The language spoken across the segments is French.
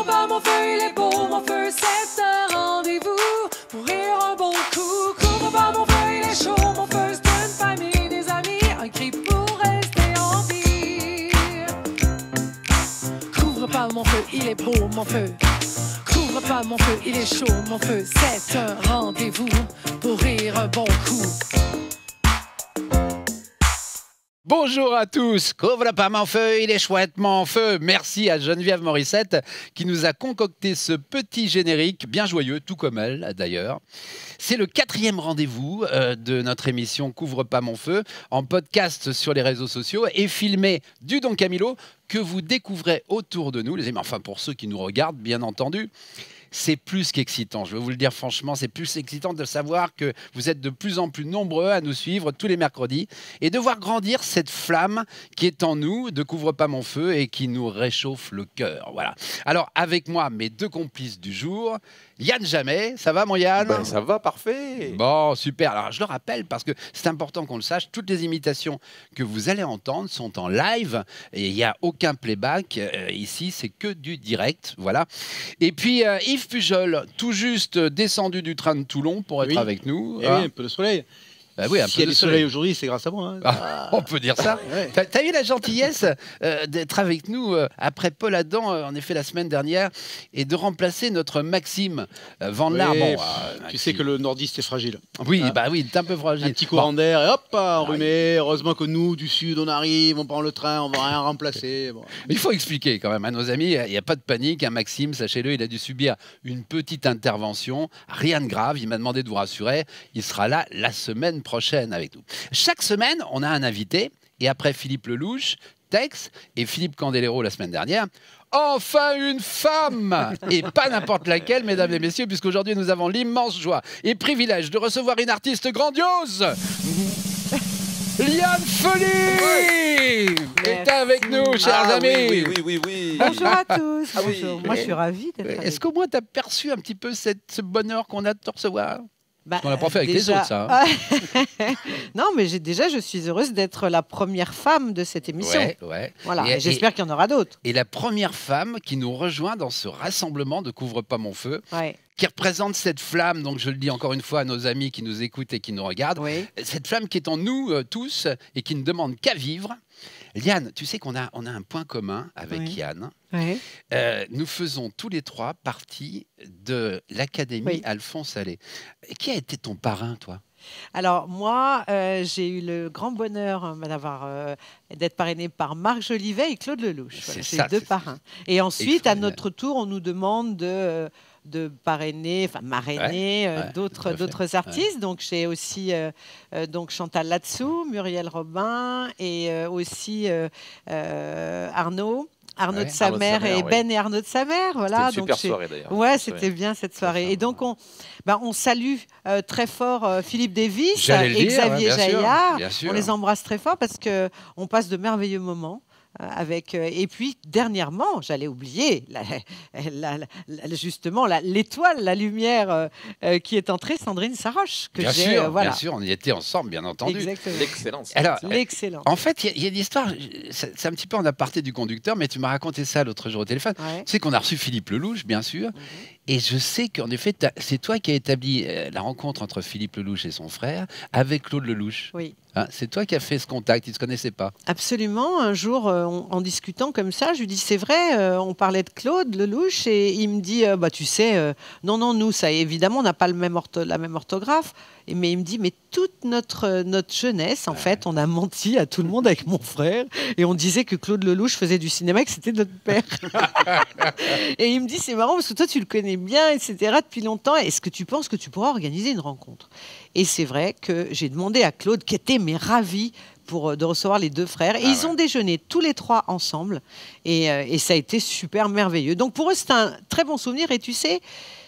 pas mon feu, il est beau, mon feu, c'est un rendez-vous pour rire un bon coup. Couvre pas mon feu, il est chaud, mon feu, c'est une famille, des amis, un cri pour rester en vie. Couvre pas mon feu, il est beau, mon feu. Couvre pas mon feu, il est chaud, mon feu, c'est un rendez-vous pour rire un bon coup. Bonjour à tous, couvre pas mon feu, il est chouette mon feu. Merci à Geneviève Morissette qui nous a concocté ce petit générique, bien joyeux, tout comme elle d'ailleurs. C'est le 4e rendez-vous de notre émission Couvre pas mon feu, en podcast sur les réseaux sociaux et filmé du Don Camillo, que vous découvrez autour de nous, les amis. Enfin, pour ceux qui nous regardent, bien entendu. C'est plus qu'excitant, je vais vous le dire franchement, c'est plus excitant de savoir que vous êtes de plus en plus nombreux à nous suivre tous les mercredis et de voir grandir cette flamme qui est en nous, de Couvre pas mon feu et qui nous réchauffe le cœur. Voilà. Alors, avec moi, mes 2 complices du jour, Yann Jammet, ça va mon Yann? Ben, ça va, parfait. Bon, super. Alors, je le rappelle parce que c'est important qu'on le sache, toutes les imitations que vous allez entendre sont en live et il n'y a aucun playback. Ici, c'est que du direct. Voilà. Et puis, Yves Pujol, tout juste descendu du train de Toulon pour être avec nous. Et oui, un peu de soleil. Bah oui, un S'il peu y a de du soleil aujourd'hui, c'est grâce à moi. Hein. Ah, on peut dire ça. Ouais. T'as eu la gentillesse d'être avec nous après Paul Adam, en effet, la semaine dernière, et de remplacer notre Maxime Van Laar. Ouais, Bon, tu sais que le nordiste est fragile. Oui, Hein, bah oui, t'es un peu fragile. un petit courant d'air et hop, enrhumé. Heureusement que nous, du sud, on arrive, on prend le train, on va rien remplacer. Bon. Il faut expliquer quand même à nos amis, il n'y a pas de panique. Un Maxime, sachez-le, il a dû subir une petite intervention. Rien de grave, il m'a demandé de vous rassurer. Il sera là la semaine prochaine avec nous. Chaque semaine, on a un invité. Et après Philippe Lelouch, Tex, et Philippe Candelero la semaine dernière, enfin une femme. Et pas n'importe laquelle, mesdames et messieurs, puisqu'aujourd'hui nous avons l'immense joie et privilège de recevoir une artiste grandiose. Liane Folly est avec nous, chers amis. Oui. Bonjour à tous. Ah oui. Bonjour. Moi, je suis ravie d'être avec Est-ce qu'au moins tu as perçu un petit peu ce bonheur qu'on a de te recevoir? Bah, On l'a pas fait avec les déjà- autres, ça. Hein. Non, mais je suis heureuse d'être la première femme de cette émission. Ouais. Voilà, Et- et j'espère qu'il y en aura d'autres. Et la première femme qui nous rejoint dans ce rassemblement de Couvre pas mon feu, Ouais. qui représente cette flamme, donc je le dis encore une fois à nos amis qui nous écoutent et qui nous regardent, Oui. cette flamme qui est en nous tous et qui ne demande qu'à vivre. Liane, tu sais qu'on a un point commun avec Oui. Yann. Ouais. Nous faisons tous les 3 partie de l'Académie Oui. Alphonse Allais. Qui a été ton parrain, toi? Alors moi, j'ai eu le grand bonheur d'être parrainée par Marc Jolivet et Claude Lelouch. Voilà, C'est c'est ça, les 2 c'est parrains. Et ensuite, à extraordinaire. notre tour, on nous demande de parrainer, enfin marrainer tout à fait. d'autres artistes. Donc j'ai aussi donc Chantal Latsou, Muriel Robin et aussi Arnaud de Arnaud de sa mère Samer, et oui. Ben et Arnaud de sa mère. Voilà. C'était une Donc super soirée d'ailleurs. ouais, c'était bien cette soirée. Et donc on salue très fort Philippe Davis J'allais le et dire, Xavier bien sûr, Jaillard. bien sûr. On les embrasse très fort parce que on passe de merveilleux moments. Avec, et puis dernièrement, j'allais oublier justement l'étoile, la lumière qui est entrée, Sandrine Saroche, que Bien j'ai sûr, voilà. bien sûr, on y était ensemble, bien entendu. Exactement. L'excellence. Alors, L'excellent. en fait, il y a une histoire, c'est un petit peu en aparté du conducteur, mais tu m'as raconté ça l'autre jour au téléphone. Ouais. Tu sais qu'on a reçu Philippe Lelouch, bien sûr, et je sais qu'en effet, c'est toi qui as établi la rencontre entre Philippe Lelouch et son frère avec Claude Lelouch. Oui. Hein, c'est toi qui as fait ce contact, ils ne se connaissaient pas. Absolument. Un jour, en discutant comme ça, je lui dis c'est vrai, on parlait de Claude Lelouch et il me dit bah tu sais, non nous ça évidemment on n'a pas la même orthographe, mais il me dit mais toute notre jeunesse en fait on a menti à tout le monde avec mon frère et on disait que Claude Lelouch faisait du cinéma et que c'était notre père. Et il me dit c'est marrant parce que toi tu le connais bien etc depuis longtemps. Est-ce que tu penses que tu pourras organiser une rencontre? Et c'est vrai que j'ai demandé à Claude qui était ravi de recevoir les 2 frères. Et ils ont déjeuné tous les 3 ensemble. Et ça a été super merveilleux. Donc pour eux, c'est un très bon souvenir. Et tu sais,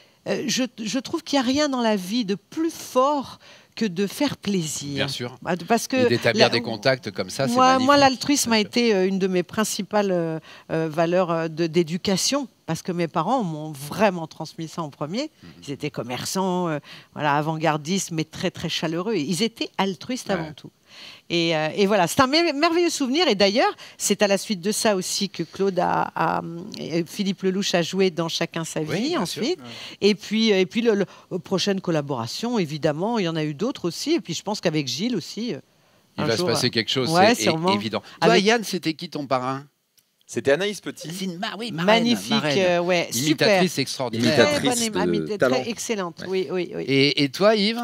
je trouve qu'il n'y a rien dans la vie de plus fort que de faire plaisir. Bien sûr. Parce que Et d'établir des contacts comme ça, c'est moi, magnifique. l'altruisme a été une de mes principales valeurs d'éducation. Parce que mes parents m'ont vraiment transmis ça en premier. Ils étaient commerçants, voilà, avant-gardistes, mais très, très chaleureux. Et ils étaient altruistes avant tout. Et voilà, c'est un merveilleux souvenir. Et d'ailleurs, c'est à la suite de ça aussi que Claude Philippe Lelouch a joué dans Chacun sa vie Oui, bien ensuite. Et puis prochaine collaboration, évidemment, il y en a eu d'autres aussi. Et puis je pense qu'avec Gilles aussi. Il un va se jour, passer quelque chose, ouais, c'est sûrement. évident. Toi, Avec- Yann, c'était qui ton parrain? C'était Anaïs Petit. C'est une oui, marraine, magnifique, marraine. ouais, super. Imitatrice extraordinaire. Très Imitatrice bonne, de talent. très excellente. Oui, oui, oui. Et toi, Yves?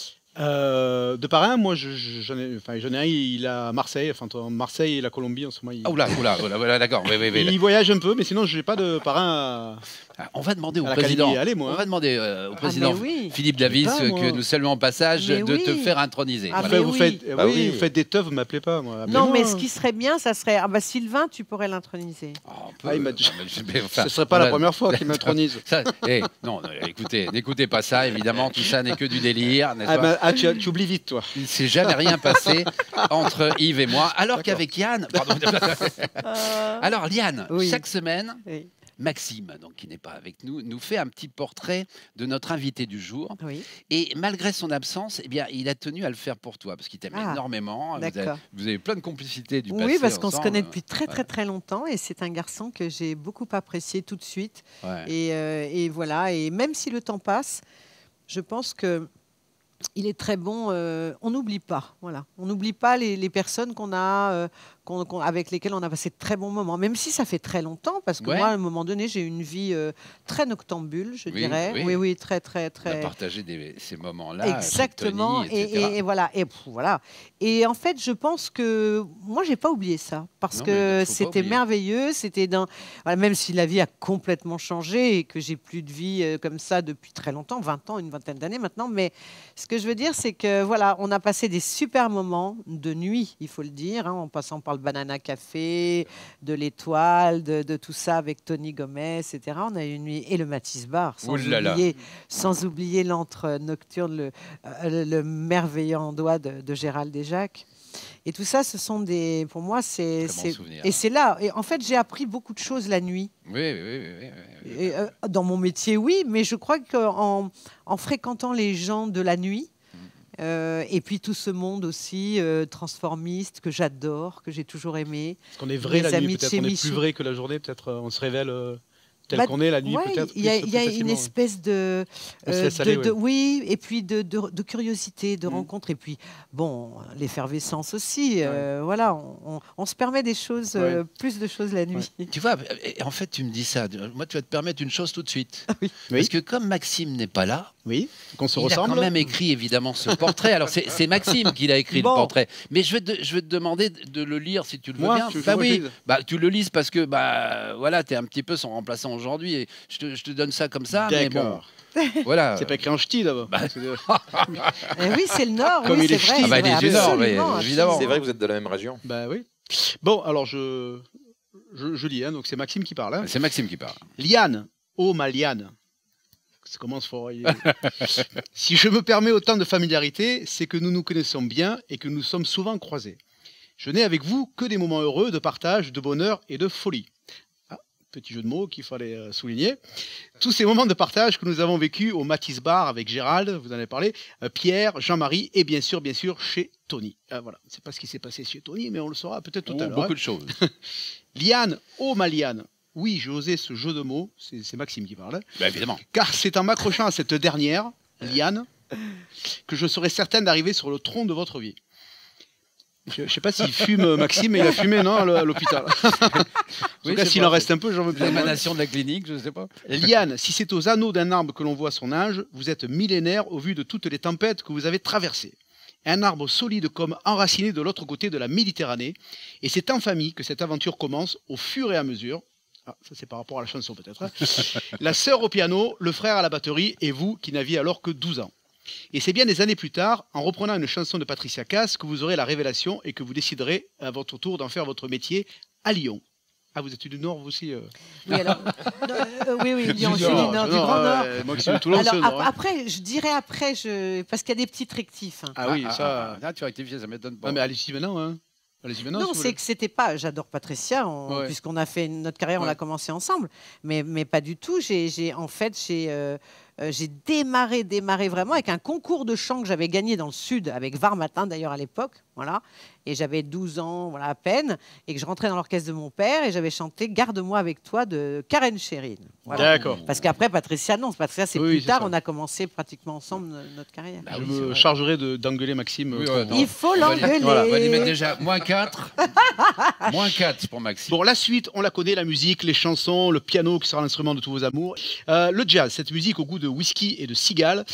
De parrain, moi, j'en ai un, il est à Marseille, enfin, entre Marseille et la Colombie en ce moment. Ah, oula, d'accord. Oui, Il voyage un peu, mais sinon, je n'ai pas de parrain. On va demander au À la président. Calédonie, allez, moi, On hein. va demander au président mais oui. Philippe Davis, pas, moi. que nous saluons en passage, Mais de te oui. faire introniser. Ah, Voilà. mais Vous oui. faites, Bah oui, oui. vous faites des teufs, vous m'appelez pas, moi. Non, Appelez-moi. mais ce qui serait bien, ça serait. Ah bah Sylvain, tu pourrais l'introniser. Oh, on peut- Ah, il m'a dit- mais enfin, Ce serait pas on la a- première fois qu'il m'intronise. Non, écoutez, n'écoutez pas ça, évidemment, tout ça n'est que du délire, n'est-ce pas Tu oublies vite, toi. Il ne s'est jamais rien passé entre Yves et moi, alors qu'avec Yann... Pardon. Alors, Liane, Oui. chaque semaine, Oui. Maxime, donc, qui n'est pas avec nous, nous fait un petit portrait de notre invité du jour. Oui. Et malgré son absence, eh bien, il a tenu à le faire pour toi, parce qu'il t'aime Ah, énormément. d'accord. Vous avez plein de complicité du passé Oui, parce qu'on se ensemble. connaît depuis très longtemps et c'est un garçon que j'ai beaucoup apprécié tout de suite. Ouais. Et voilà, et même si le temps passe, je pense que il est très bon. On n'oublie pas, voilà. On n'oublie pas les personnes qu'on a, avec lesquelles on a passé de très bons moments, même si ça fait très longtemps, parce que Ouais. moi, à un moment donné, j'ai eu une vie très noctambule, je Oui, dirais. oui. Oui, très. On a partagé ces moments-là. avec Exactement. Tony, etc. Et voilà. Voilà. Et en fait, je pense que moi, j'ai pas oublié ça parce Non, que mais faut pas c'était oublier. merveilleux. C'était voilà, même si la vie a complètement changé et que j'ai plus de vie comme ça depuis très longtemps, 20 ans, une vingtaine d'années maintenant. Mais ce que je veux dire, c'est que voilà, on a passé des super moments de nuit, il faut le dire, hein, en passant par le Banana Café, de l'Étoile, de tout ça avec Tony Gomez, etc. On a eu une nuit et le Matisse Bar, Ouh là là. sans oublier l'antre nocturne, le merveillant doigt de Gérald et Jacques. Et tout ça, ce sont des, pour moi, Très bons souvenirs. et c'est là. Et en fait, j'ai appris beaucoup de choses la nuit. Oui. Et, dans mon métier, oui, mais je crois qu'en fréquentant les gens de la nuit, et puis tout ce monde aussi transformiste que j'adore, que j'ai toujours aimé. Parce qu'on est vrai Les la nuit, amitiés peut-être. On est Michou. plus vrai que la journée, peut-être. On se révèle tel Bah, qu'on est la nuit, ouais, peut-être. il y a, plus il y a une facilement, ouais. espèce de, On se laisse aller, ouais. oui, et puis de curiosité, de rencontre, et puis bon, l'effervescence aussi. Voilà, on se permet des choses, Ouais. plus de choses la nuit. Tu vois, en fait, tu me dis ça. Moi, tu vas te permettre une chose tout de suite. Oui. Parce que comme Maxime n'est pas là, Oui, qu'on se il a ressemble. quand même écrit évidemment ce portrait. Alors, c'est Maxime qui l'a écrit, Bon. le portrait. Mais je vais te demander de le lire si tu le veux Moi, bien. tu veux Bah que je oui, lise tu le lises parce que voilà, tu es un petit peu son remplaçant aujourd'hui. Et je te donne ça comme ça. Mais bon, D'accord. voilà. C'est pas écrit en ch'ti, d'abord. Bah, Oui, c'est le Nord. Comme oui, il est c'est vrai. ch'ti. Ah bah, il est du Nord, oui, absolument, évidemment. C'est vrai que vous êtes de la même région. Bah oui. Bon, alors je lis, hein, donc c'est Maxime qui parle. Hein. C'est Maxime qui parle. Liane, oh ma Liane. Ça commence fort. Si je me permets autant de familiarité, c'est que nous nous connaissons bien et que nous sommes souvent croisés. Je n'ai avec vous que des moments heureux de partage, de bonheur et de folie. Ah, petit jeu de mots qu'il fallait souligner. Tous ces moments de partage que nous avons vécus au Matisse Bar avec Gérald, vous en avez parlé, Pierre, Jean-Marie et bien sûr chez Tony. Voilà, c'est pas ce qui s'est passé chez Tony, mais on le saura peut-être tout à l'heure. Beaucoup hein. de choses. Liane, oh ma Liane. Oui, j'ai osé ce jeu de mots, c'est Maxime qui parle. Bah, évidemment. Car c'est en m'accrochant à cette dernière, Liane, que je serai certaine d'arriver sur le tronc de votre vie. Je ne sais pas s'il fume, Maxime, mais il a fumé, non, à l'hôpital. En tout cas, s'il en reste un peu, j'en veux pas. L'émanation de la clinique, je sais pas. Liane, si c'est aux anneaux d'un arbre que l'on voit son âge, vous êtes millénaire au vu de toutes les tempêtes que vous avez traversées. Un arbre solide comme enraciné de l'autre côté de la Méditerranée. Et c'est en famille que cette aventure commence au fur et à mesure. Ah, ça c'est par rapport à la chanson peut-être. Hein. La sœur au piano, le frère à la batterie et vous qui n'aviez alors que 12 ans. Et c'est bien des années plus tard, en reprenant une chanson de Patricia Cass, que vous aurez la révélation et que vous déciderez à votre tour d'en faire votre métier à Lyon. Ah, vous êtes du Nord, vous aussi Oui, alors, oui, Lyon, Du je suis du Nord, Nord, du du Nord, Grand Nord. Moi qui suis de Toulon, c'est Alors, le Nord, hein. après, je dirais parce qu'il y a des petits rectifs. Hein. Ah oui, ça... Là, tu rectifies, ça m'étonne pas. Non, mais allez-y maintenant, hein. Allez-y maintenant. Non, si vous c'est voulez. que c'était pas. J'adore Patricia, Ouais. puisqu'on a fait notre carrière, on Ouais. l'a commencé ensemble, mais pas du tout. En fait, j'ai démarré vraiment avec un concours de chant que j'avais gagné dans le Sud, avec Var Matin d'ailleurs à l'époque. Voilà. Et j'avais 12 ans voilà, à peine, et que je rentrais dans l'orchestre de mon père, et j'avais chanté Garde-moi avec toi de Karen Sherin. Voilà. D'accord. Parce qu'après, Patricia, non, Patricia, c'est Oui, plus c'est tard, ça. on a commencé pratiquement ensemble notre carrière. Bah Je oui, c'est me vrai. chargerai d'engueuler Maxime. Oui, autrement. ouais, Il faut On va l'engueuler. lui- On va lui mettre déjà moins 4. Moins 4 pour Maxime. Bon, la suite, on la connaît, la musique, les chansons, le piano qui sera l'instrument de tous vos amours. Le jazz, cette musique au goût de whisky et de cigale.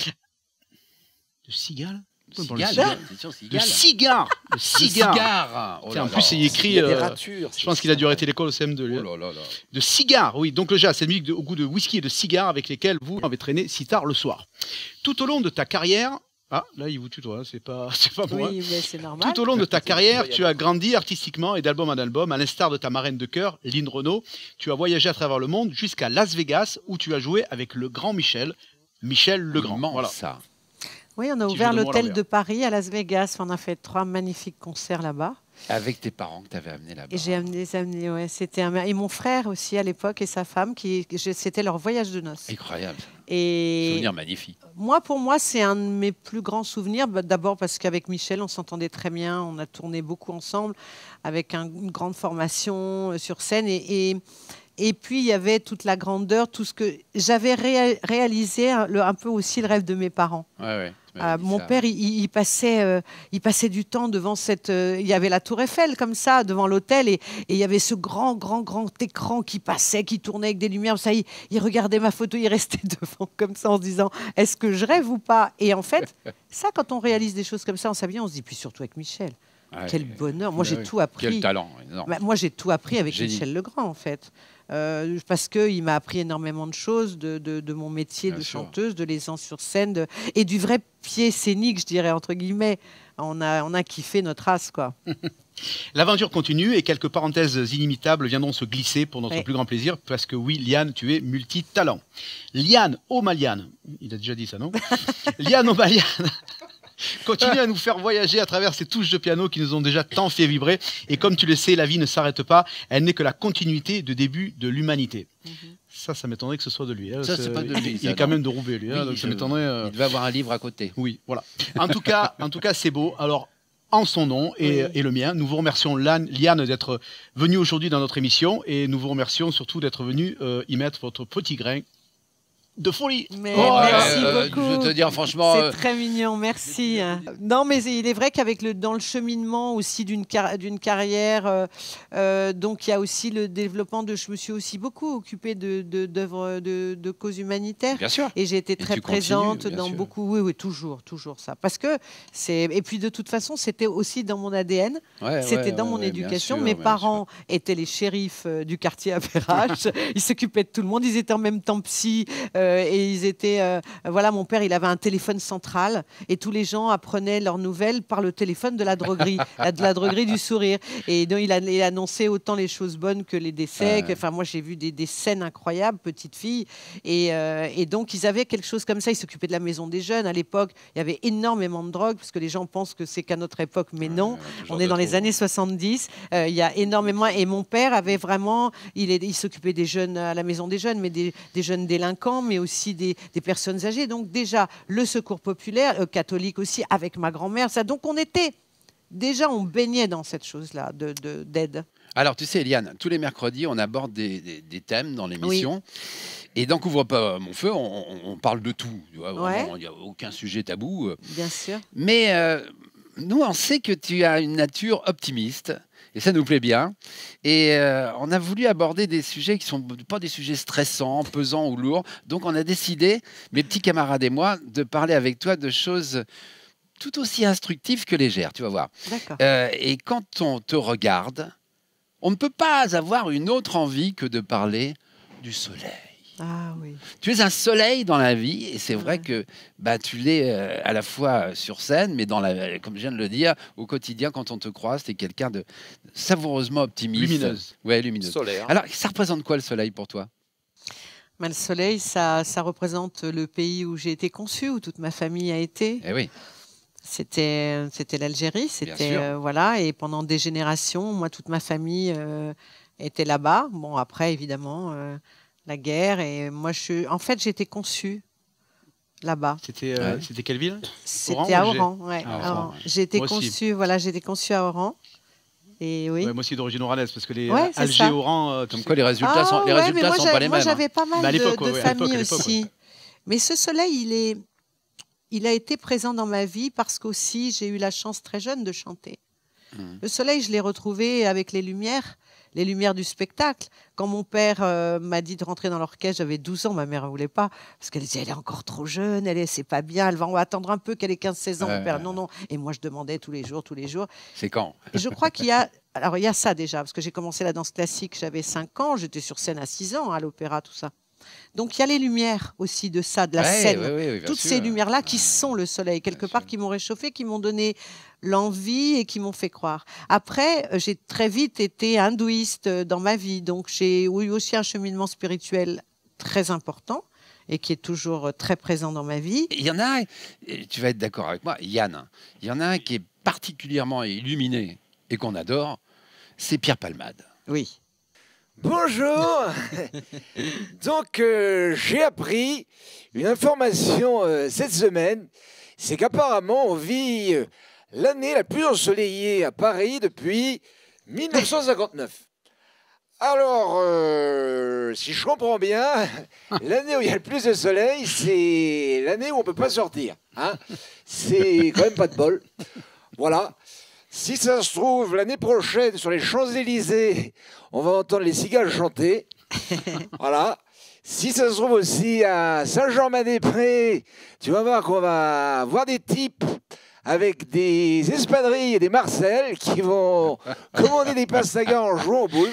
De cigale Cigale, c'est sûr, De cigale. cigare. De De cigare. cigare. Oh Tiens, là en là. plus, c'est écrit. Littérature. Je pense qu'il a dû arrêter l'école au CM2. lui. Oh là là là. De cigare, oui. Donc le jazz, c'est une musique au goût de whisky et de cigare avec lesquels vous avez traîné si tard le soir. Tout au long de ta carrière. Ah, là, il vous tutoie, hein, c'est pas moi. Oui, mais c'est normal. Tout au long de ta carrière, tu as grandi artistiquement et d'album en album, à l'instar de ta marraine de cœur, Lynn Renaud. Tu as voyagé à travers le monde jusqu'à Las Vegas, où tu as joué avec le grand Michel Legrand. Immense, Voilà. ça. Oui, on a Petit ouvert jeu de mots à l'hôtel l'envers. de Paris à Las Vegas. On a fait 3 magnifiques concerts là-bas. Avec tes parents que tu avais amenés là-bas. Et j'ai amené, ouais, c'était et mon frère aussi à l'époque et sa femme, c'était leur voyage de noces. Incroyable. Et Souvenir magnifique. pour moi, c'est un de mes plus grands souvenirs. D'abord parce qu'avec Michel, on s'entendait très bien. On a tourné beaucoup ensemble avec une grande formation sur scène. Et puis, il y avait toute la grandeur, tout ce que j'avais réalisé, un peu aussi le rêve de mes parents. Ouais, ouais. Tu m'avais dit Mon ça. père, il passait du temps devant il y avait la Tour Eiffel comme ça devant l'hôtel et il y avait ce grand écran qui passait, qui tournait avec des lumières. Ça, il regardait ma photo, il restait devant comme ça en se disant est-ce que je rêve ou pas. Et en fait, ça, quand on réalise des choses comme ça, on s'habille, on se dit puis surtout avec Michel. Ouais. Quel bonheur. Moi, Ouais, j'ai ouais. tout appris. Quel talent énorme. Moi, j'ai tout appris avec Génie. Michel Legrand, en fait. Parce qu'il m'a appris énormément de choses de mon métier Bien de sûr. chanteuse, de l'aisance sur scène, et du vrai pied scénique, je dirais, entre guillemets. On a kiffé notre race, quoi. L'aventure continue et quelques parenthèses inimitables viendront se glisser pour notre Oui. plus grand plaisir, parce que oui, Liane, tu es multitalent. Liane O'Malian, il a déjà dit ça, non? Liane O'Malian continue à nous faire voyager à travers ces touches de piano qui nous ont déjà tant fait vibrer. Et comme tu le sais, la vie ne s'arrête pas, elle n'est que la continuité de début de l'humanité. Ça m'étonnerait que ce soit de lui. Hein. Ça, c'est pas de lui, Il ça, est quand non. même de Roubaix, lui. Hein, Oui, donc ça m'étonnerait. Il devait avoir un livre à côté. Oui, voilà. En tout cas, c'est beau. Alors, en son nom et le mien, nous vous remercions, Liane, d'être venue aujourd'hui dans notre émission et nous vous remercions surtout d'être venue y mettre votre petit grain de folie. Mais Oh, merci Je beaucoup. veux te dire, franchement, C'est très mignon, merci. Non, mais il est vrai qu'avec dans le cheminement aussi d'une carrière, donc il y a aussi le développement je me suis aussi beaucoup occupée d'œuvres de causes humanitaires. bien sûr. Et j'ai été très tu continues, présente bien dans sûr. beaucoup. Oui, toujours ça. Parce que et puis de toute façon, c'était aussi dans mon ADN. Ouais, C'était ouais, dans ouais, mon ouais, éducation. bien sûr, Mes bien parents étaient les shérifs du quartier à Perrache. Ils s'occupaient de tout le monde. Ils étaient en même temps psy. Et ils étaient. Voilà, mon père, il avait un téléphone central. Et tous les gens apprenaient leurs nouvelles par le téléphone de la droguerie. De la droguerie du sourire. Et donc, il annonçait autant les choses bonnes que les décès. Ouais. Enfin, moi, j'ai vu des scènes incroyables, petite fille. Et donc, ils avaient quelque chose comme ça. Ils s'occupaient de la maison des jeunes. À l'époque, il y avait énormément de drogue. Parce que les gens pensent que c'est qu'à notre époque. Mais non. toujours On est de dans les trop. années 70. Il y a énormément. Et mon père avait vraiment. Il s'occupait des jeunes à la maison des jeunes, mais des jeunes délinquants, mais aussi des personnes âgées. Donc, déjà, le secours populaire, catholique aussi, avec ma grand-mère. Ça. Donc, on était. Déjà, on baignait dans cette chose-là d'aide. Alors, tu sais, Eliane, tous les mercredis, on aborde des thèmes dans l'émission. Et dans Couvre pas mon feu, on parle de tout. Tu vois, vraiment, il n'y a aucun sujet tabou. Bien sûr. Mais nous, on sait que tu as une nature optimiste. Et ça nous plaît bien. Et on a voulu aborder des sujets qui ne sont pas des sujets stressants, pesants ou lourds. Donc, on a décidé, mes petits camarades et moi, de parler avec toi de choses tout aussi instructives que légères. Tu vas voir. D'accord. Et quand on te regarde, on ne peut pas avoir une autre envie que de parler du soleil. Ah oui. Tu es un soleil dans la vie et c'est vrai Ouais. que tu l'es à la fois sur scène, mais comme je viens de le dire, au quotidien, quand on te croise, tu es quelqu'un de savoureusement optimiste. Lumineuse. Ouais, lumineuse. Solaire. Alors, ça représente quoi le soleil pour toi? Mais le soleil, ça représente le pays où j'ai été conçue, où toute ma famille a été. Eh oui, C'était l'Algérie, sûr. voilà, et pendant des générations, moi toute ma famille était là-bas. Bon après évidemment la guerre et moi en fait j'ai été conçue là-bas. C'était quelle ville? C'était à Oran, Oran. Ouais, Ah, à Oran. Oran. J'ai été Moi aussi. conçue, voilà, j'ai été conçue à Oran. Et oui. Ouais, moi aussi d'origine oranaise, parce que les Ouais, c'est Alger, ça. Oran, Comme quoi, les résultats sont, les ouais, résultats mais moi, sont pas les moi mêmes. hein. j'avais pas mal Mais à l'époque, de ouais, à l'époque, familles à l'époque, aussi. Mais ce soleil, il a été présent dans ma vie parce qu'aussi j'ai eu la chance très jeune de chanter. Le soleil, je l'ai retrouvé avec les lumières du spectacle. Quand mon père m'a dit de rentrer dans l'orchestre, j'avais 12 ans, ma mère ne voulait pas, parce qu'elle disait, elle est encore trop jeune, c'est pas bien, on va attendre un peu qu'elle ait 15-16 ans. Mon père, non. Et moi, je demandais tous les jours. C'est quand? Et je crois qu'il y a ça déjà, parce que j'ai commencé la danse classique, j'avais 5 ans, j'étais sur scène à 6 ans, à l'opéra, tout ça. Donc il y a les lumières aussi de ça, de la scène. bien Toutes sûr. ces lumières-là qui sont le soleil, quelque part, qui m'ont réchauffé, qui m'ont donné l'envie et qui m'ont fait croire. Après, j'ai très vite été hindouiste dans ma vie, donc j'ai eu aussi un cheminement spirituel très important et qui est toujours très présent dans ma vie. Il y en a un, et tu vas être d'accord avec moi, Yann, il y en a un qui est particulièrement illuminé et qu'on adore, c'est Pierre Palmade. Oui. Bonjour. Donc j'ai appris une information cette semaine, c'est qu'apparemment on vit l'année la plus ensoleillée à Paris depuis 1959. Alors, si je comprends bien, l'année où il y a le plus de soleil, c'est l'année où on ne peut pas sortir. Hein, c'est quand même pas de bol. Voilà. Si ça se trouve, l'année prochaine, sur les Champs-Élysées, on va entendre les cigales chanter. Voilà. Si ça se trouve aussi à Saint-Germain-des-Prés, tu vas voir qu'on va voir des types avec des espadrilles et des marcelles qui vont commander des pastagas en jouant aux boules.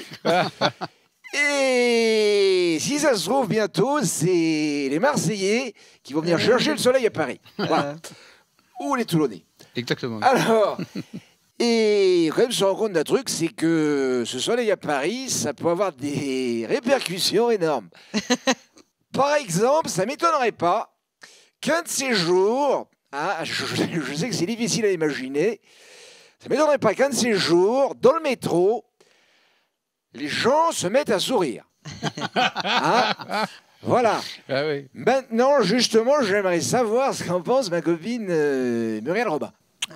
Et si ça se trouve, bientôt, c'est les Marseillais qui vont venir chercher le soleil à Paris. Voilà. Ou les Toulonnais. Exactement. Alors, et quand même se rendre compte d'un truc, c'est que ce soleil à Paris, ça peut avoir des répercussions énormes. Par exemple, ça ne m'étonnerait pas qu'un de ces jours, hein, je sais que c'est difficile à imaginer, ça ne m'étonnerait pas qu'un de ces jours, dans le métro, les gens se mettent à sourire. Hein, voilà. Ah oui. Maintenant, justement, j'aimerais savoir ce qu'en pense ma copine Muriel Robin.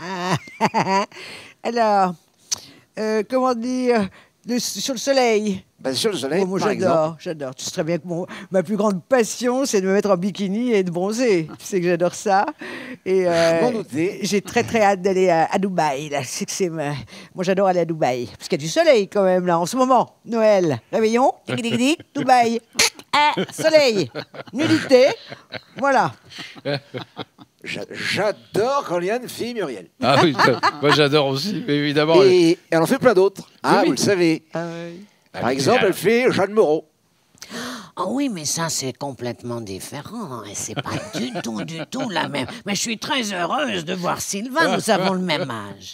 Alors, comment dire, sur le soleil. Ben, sur le soleil, Oh, moi, par exemple. j'adore. Tu sais très bien que ma plus grande passion, c'est de me mettre en bikini et de bronzer. Tu sais que j'adore ça. Et Je m'en doutais. j'ai très très hâte d'aller à Dubaï. Là. Moi, j'adore aller à Dubaï. Parce qu'il y a du soleil quand même, là, en ce moment. Noël, réveillon, tic-tic-tic, Dubaï. Ah, soleil, nudité. Voilà. J'adore quand Liane fait Muriel. Ah oui, moi j'adore aussi, évidemment. Et elle en fait plein d'autres, hein, Oui. vous le savez. Par exemple, elle fait Jeanne Moreau. Oh oui, mais ça, c'est complètement différent. Et c'est pas du tout la même. Mais je suis très heureuse de voir Sylvain. Nous avons le même âge.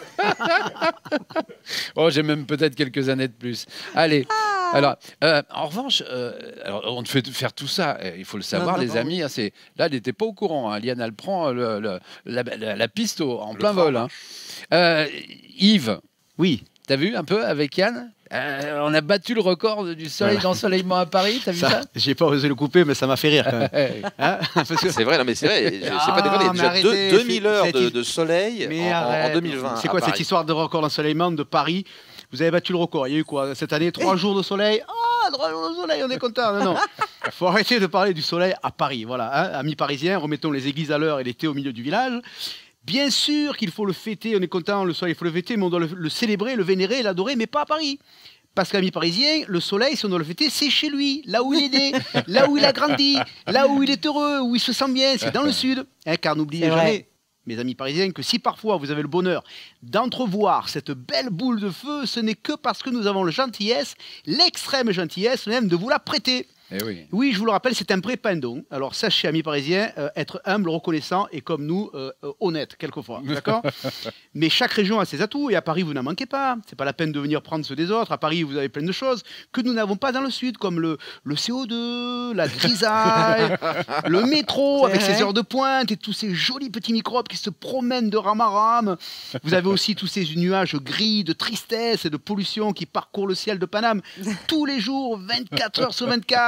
Oh, j'ai même peut-être quelques années de plus. Allez. Alors, en revanche, alors, on te fait faire tout ça. Il faut le savoir, les amis. Hein, là, elle n'était pas au courant. Hein. Liane, elle prend la piste en plein vol. Hein. Yves, Oui. t'as vu un peu avec Yann? On a battu le record du soleil d'ensoleillement à Paris. T'as vu ça? J'ai pas osé le couper, mais ça m'a fait rire quand même. Hein, parce que- C'est vrai, non mais c'est vrai, c'est Ah, pas déconné. mais Déjà arrêtez, 2000 heures cette- de soleil Mais en arrête. 2020. C'est à quoi cette Paris. histoire de record d'ensoleillement de Paris? Vous avez battu le record. Il y a eu quoi cette année? 3 jours de soleil. Ah, 3 jours de soleil, on est content. Non, non. Il faut arrêter de parler du soleil à Paris. Voilà, hein, amis parisiens, remettons les églises à l'heure et l'été au milieu du village. Bien sûr qu'il faut le fêter, on est content, le soleil, il faut le fêter, mais on doit le célébrer, le vénérer, l'adorer, mais pas à Paris. Parce qu'amis parisiens, le soleil, si on doit le fêter, c'est chez lui, là où il est né, là où il a grandi, là où il est heureux, où il se sent bien, c'est dans le sud. Hein, car n'oubliez C'est vrai. jamais, mes amis parisiens, que si parfois vous avez le bonheur d'entrevoir cette belle boule de feu, ce n'est que parce que nous avons la gentillesse, l'extrême gentillesse même, de vous la prêter. Eh oui. Oui, je vous le rappelle, c'est un prêt, pas un don. Alors sachez, amis parisiens, être humble, reconnaissant et comme nous, honnête, quelquefois. D'accord? Mais chaque région a ses atouts et à Paris, vous n'en manquez pas. C'est pas la peine de venir prendre ceux des autres. À Paris, vous avez plein de choses que nous n'avons pas dans le sud, comme le CO2, la grisaille, le métro C'est avec vrai. ses heures de pointe et tous ces jolis petits microbes qui se promènent de rame à rame. Vous avez aussi tous ces nuages gris de tristesse et de pollution qui parcourent le ciel de Paname tous les jours, 24 heures sur 24.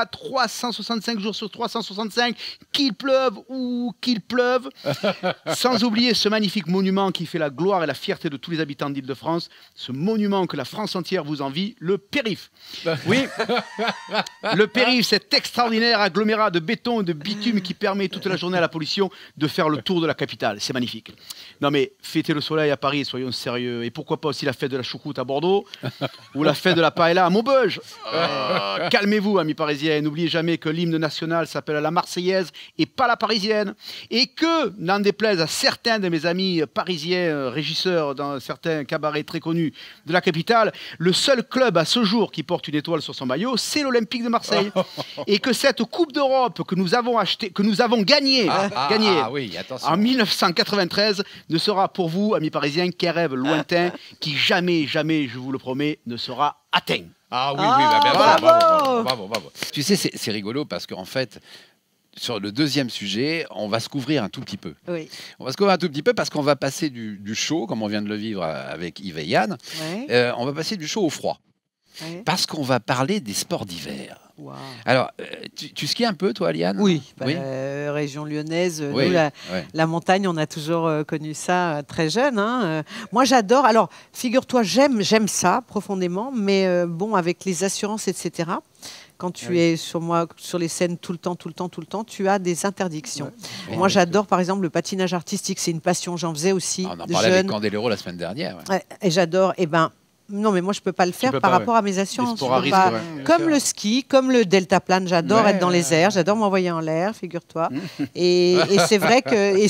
365 jours sur 365, qu'il pleuve ou qu'il pleuve. Sans oublier ce magnifique monument qui fait la gloire et la fierté de tous les habitants d'Île-de-France. Ce monument que la France entière vous envie, le Périph'. Oui, le Périph', cet extraordinaire agglomérat de béton et de bitume qui permet toute la journée à la pollution de faire le tour de la capitale. C'est magnifique. Non mais, fêtez le soleil à Paris, soyons sérieux. Et pourquoi pas aussi la fête de la choucroute à Bordeaux ou la fête de la paella à Maubeuge. Calmez-vous, amis parisiens. N'oubliez jamais que l'hymne national s'appelle la Marseillaise et pas la parisienne. Et que, n'en déplaise à certains de mes amis parisiens, régisseurs dans certains cabarets très connus de la capitale, le seul club à ce jour qui porte une étoile sur son maillot, c'est l'Olympique de Marseille. Et que cette Coupe d'Europe que nous avons gagnée oui, attention. en 1993 ne sera pour vous, amis parisiens, qu'un rêve lointain qui jamais, je vous le promets, ne sera atteint. Ah oui, bravo. Tu sais, c'est rigolo parce qu'en fait, sur le deuxième sujet, on va se couvrir un tout petit peu. Oui. On va se couvrir un tout petit peu parce qu'on va passer du chaud, comme on vient de le vivre avec Yves et Yann, Ouais. on va passer du chaud au froid. Ouais. Parce qu'on va parler des sports d'hiver. Wow. Alors, tu skis un peu, toi, Liane? Oui, Oui. Région lyonnaise, Oui, nous, ouais. la montagne, on a toujours connu ça très jeune. Hein. Moi, j'adore. Alors, figure-toi, j'aime ça profondément, mais bon, avec les assurances, etc., quand tu es sur les scènes tout le temps, tu as des interdictions. Ouais. Moi, j'adore, par exemple, le patinage artistique. C'est une passion. J'en faisais aussi. On en parlait avec jeune. Candelero la semaine dernière. Ouais. Ouais, et j'adore. Eh ben, non, mais moi, je peux pas le faire peux par pas, rapport à mes assurances. sports Je à peux risque, pas- ouais. Comme le ski, comme le deltaplane, j'adore Ouais, être dans les airs, j'adore m'envoyer en l'air, figure-toi. Et c'est vrai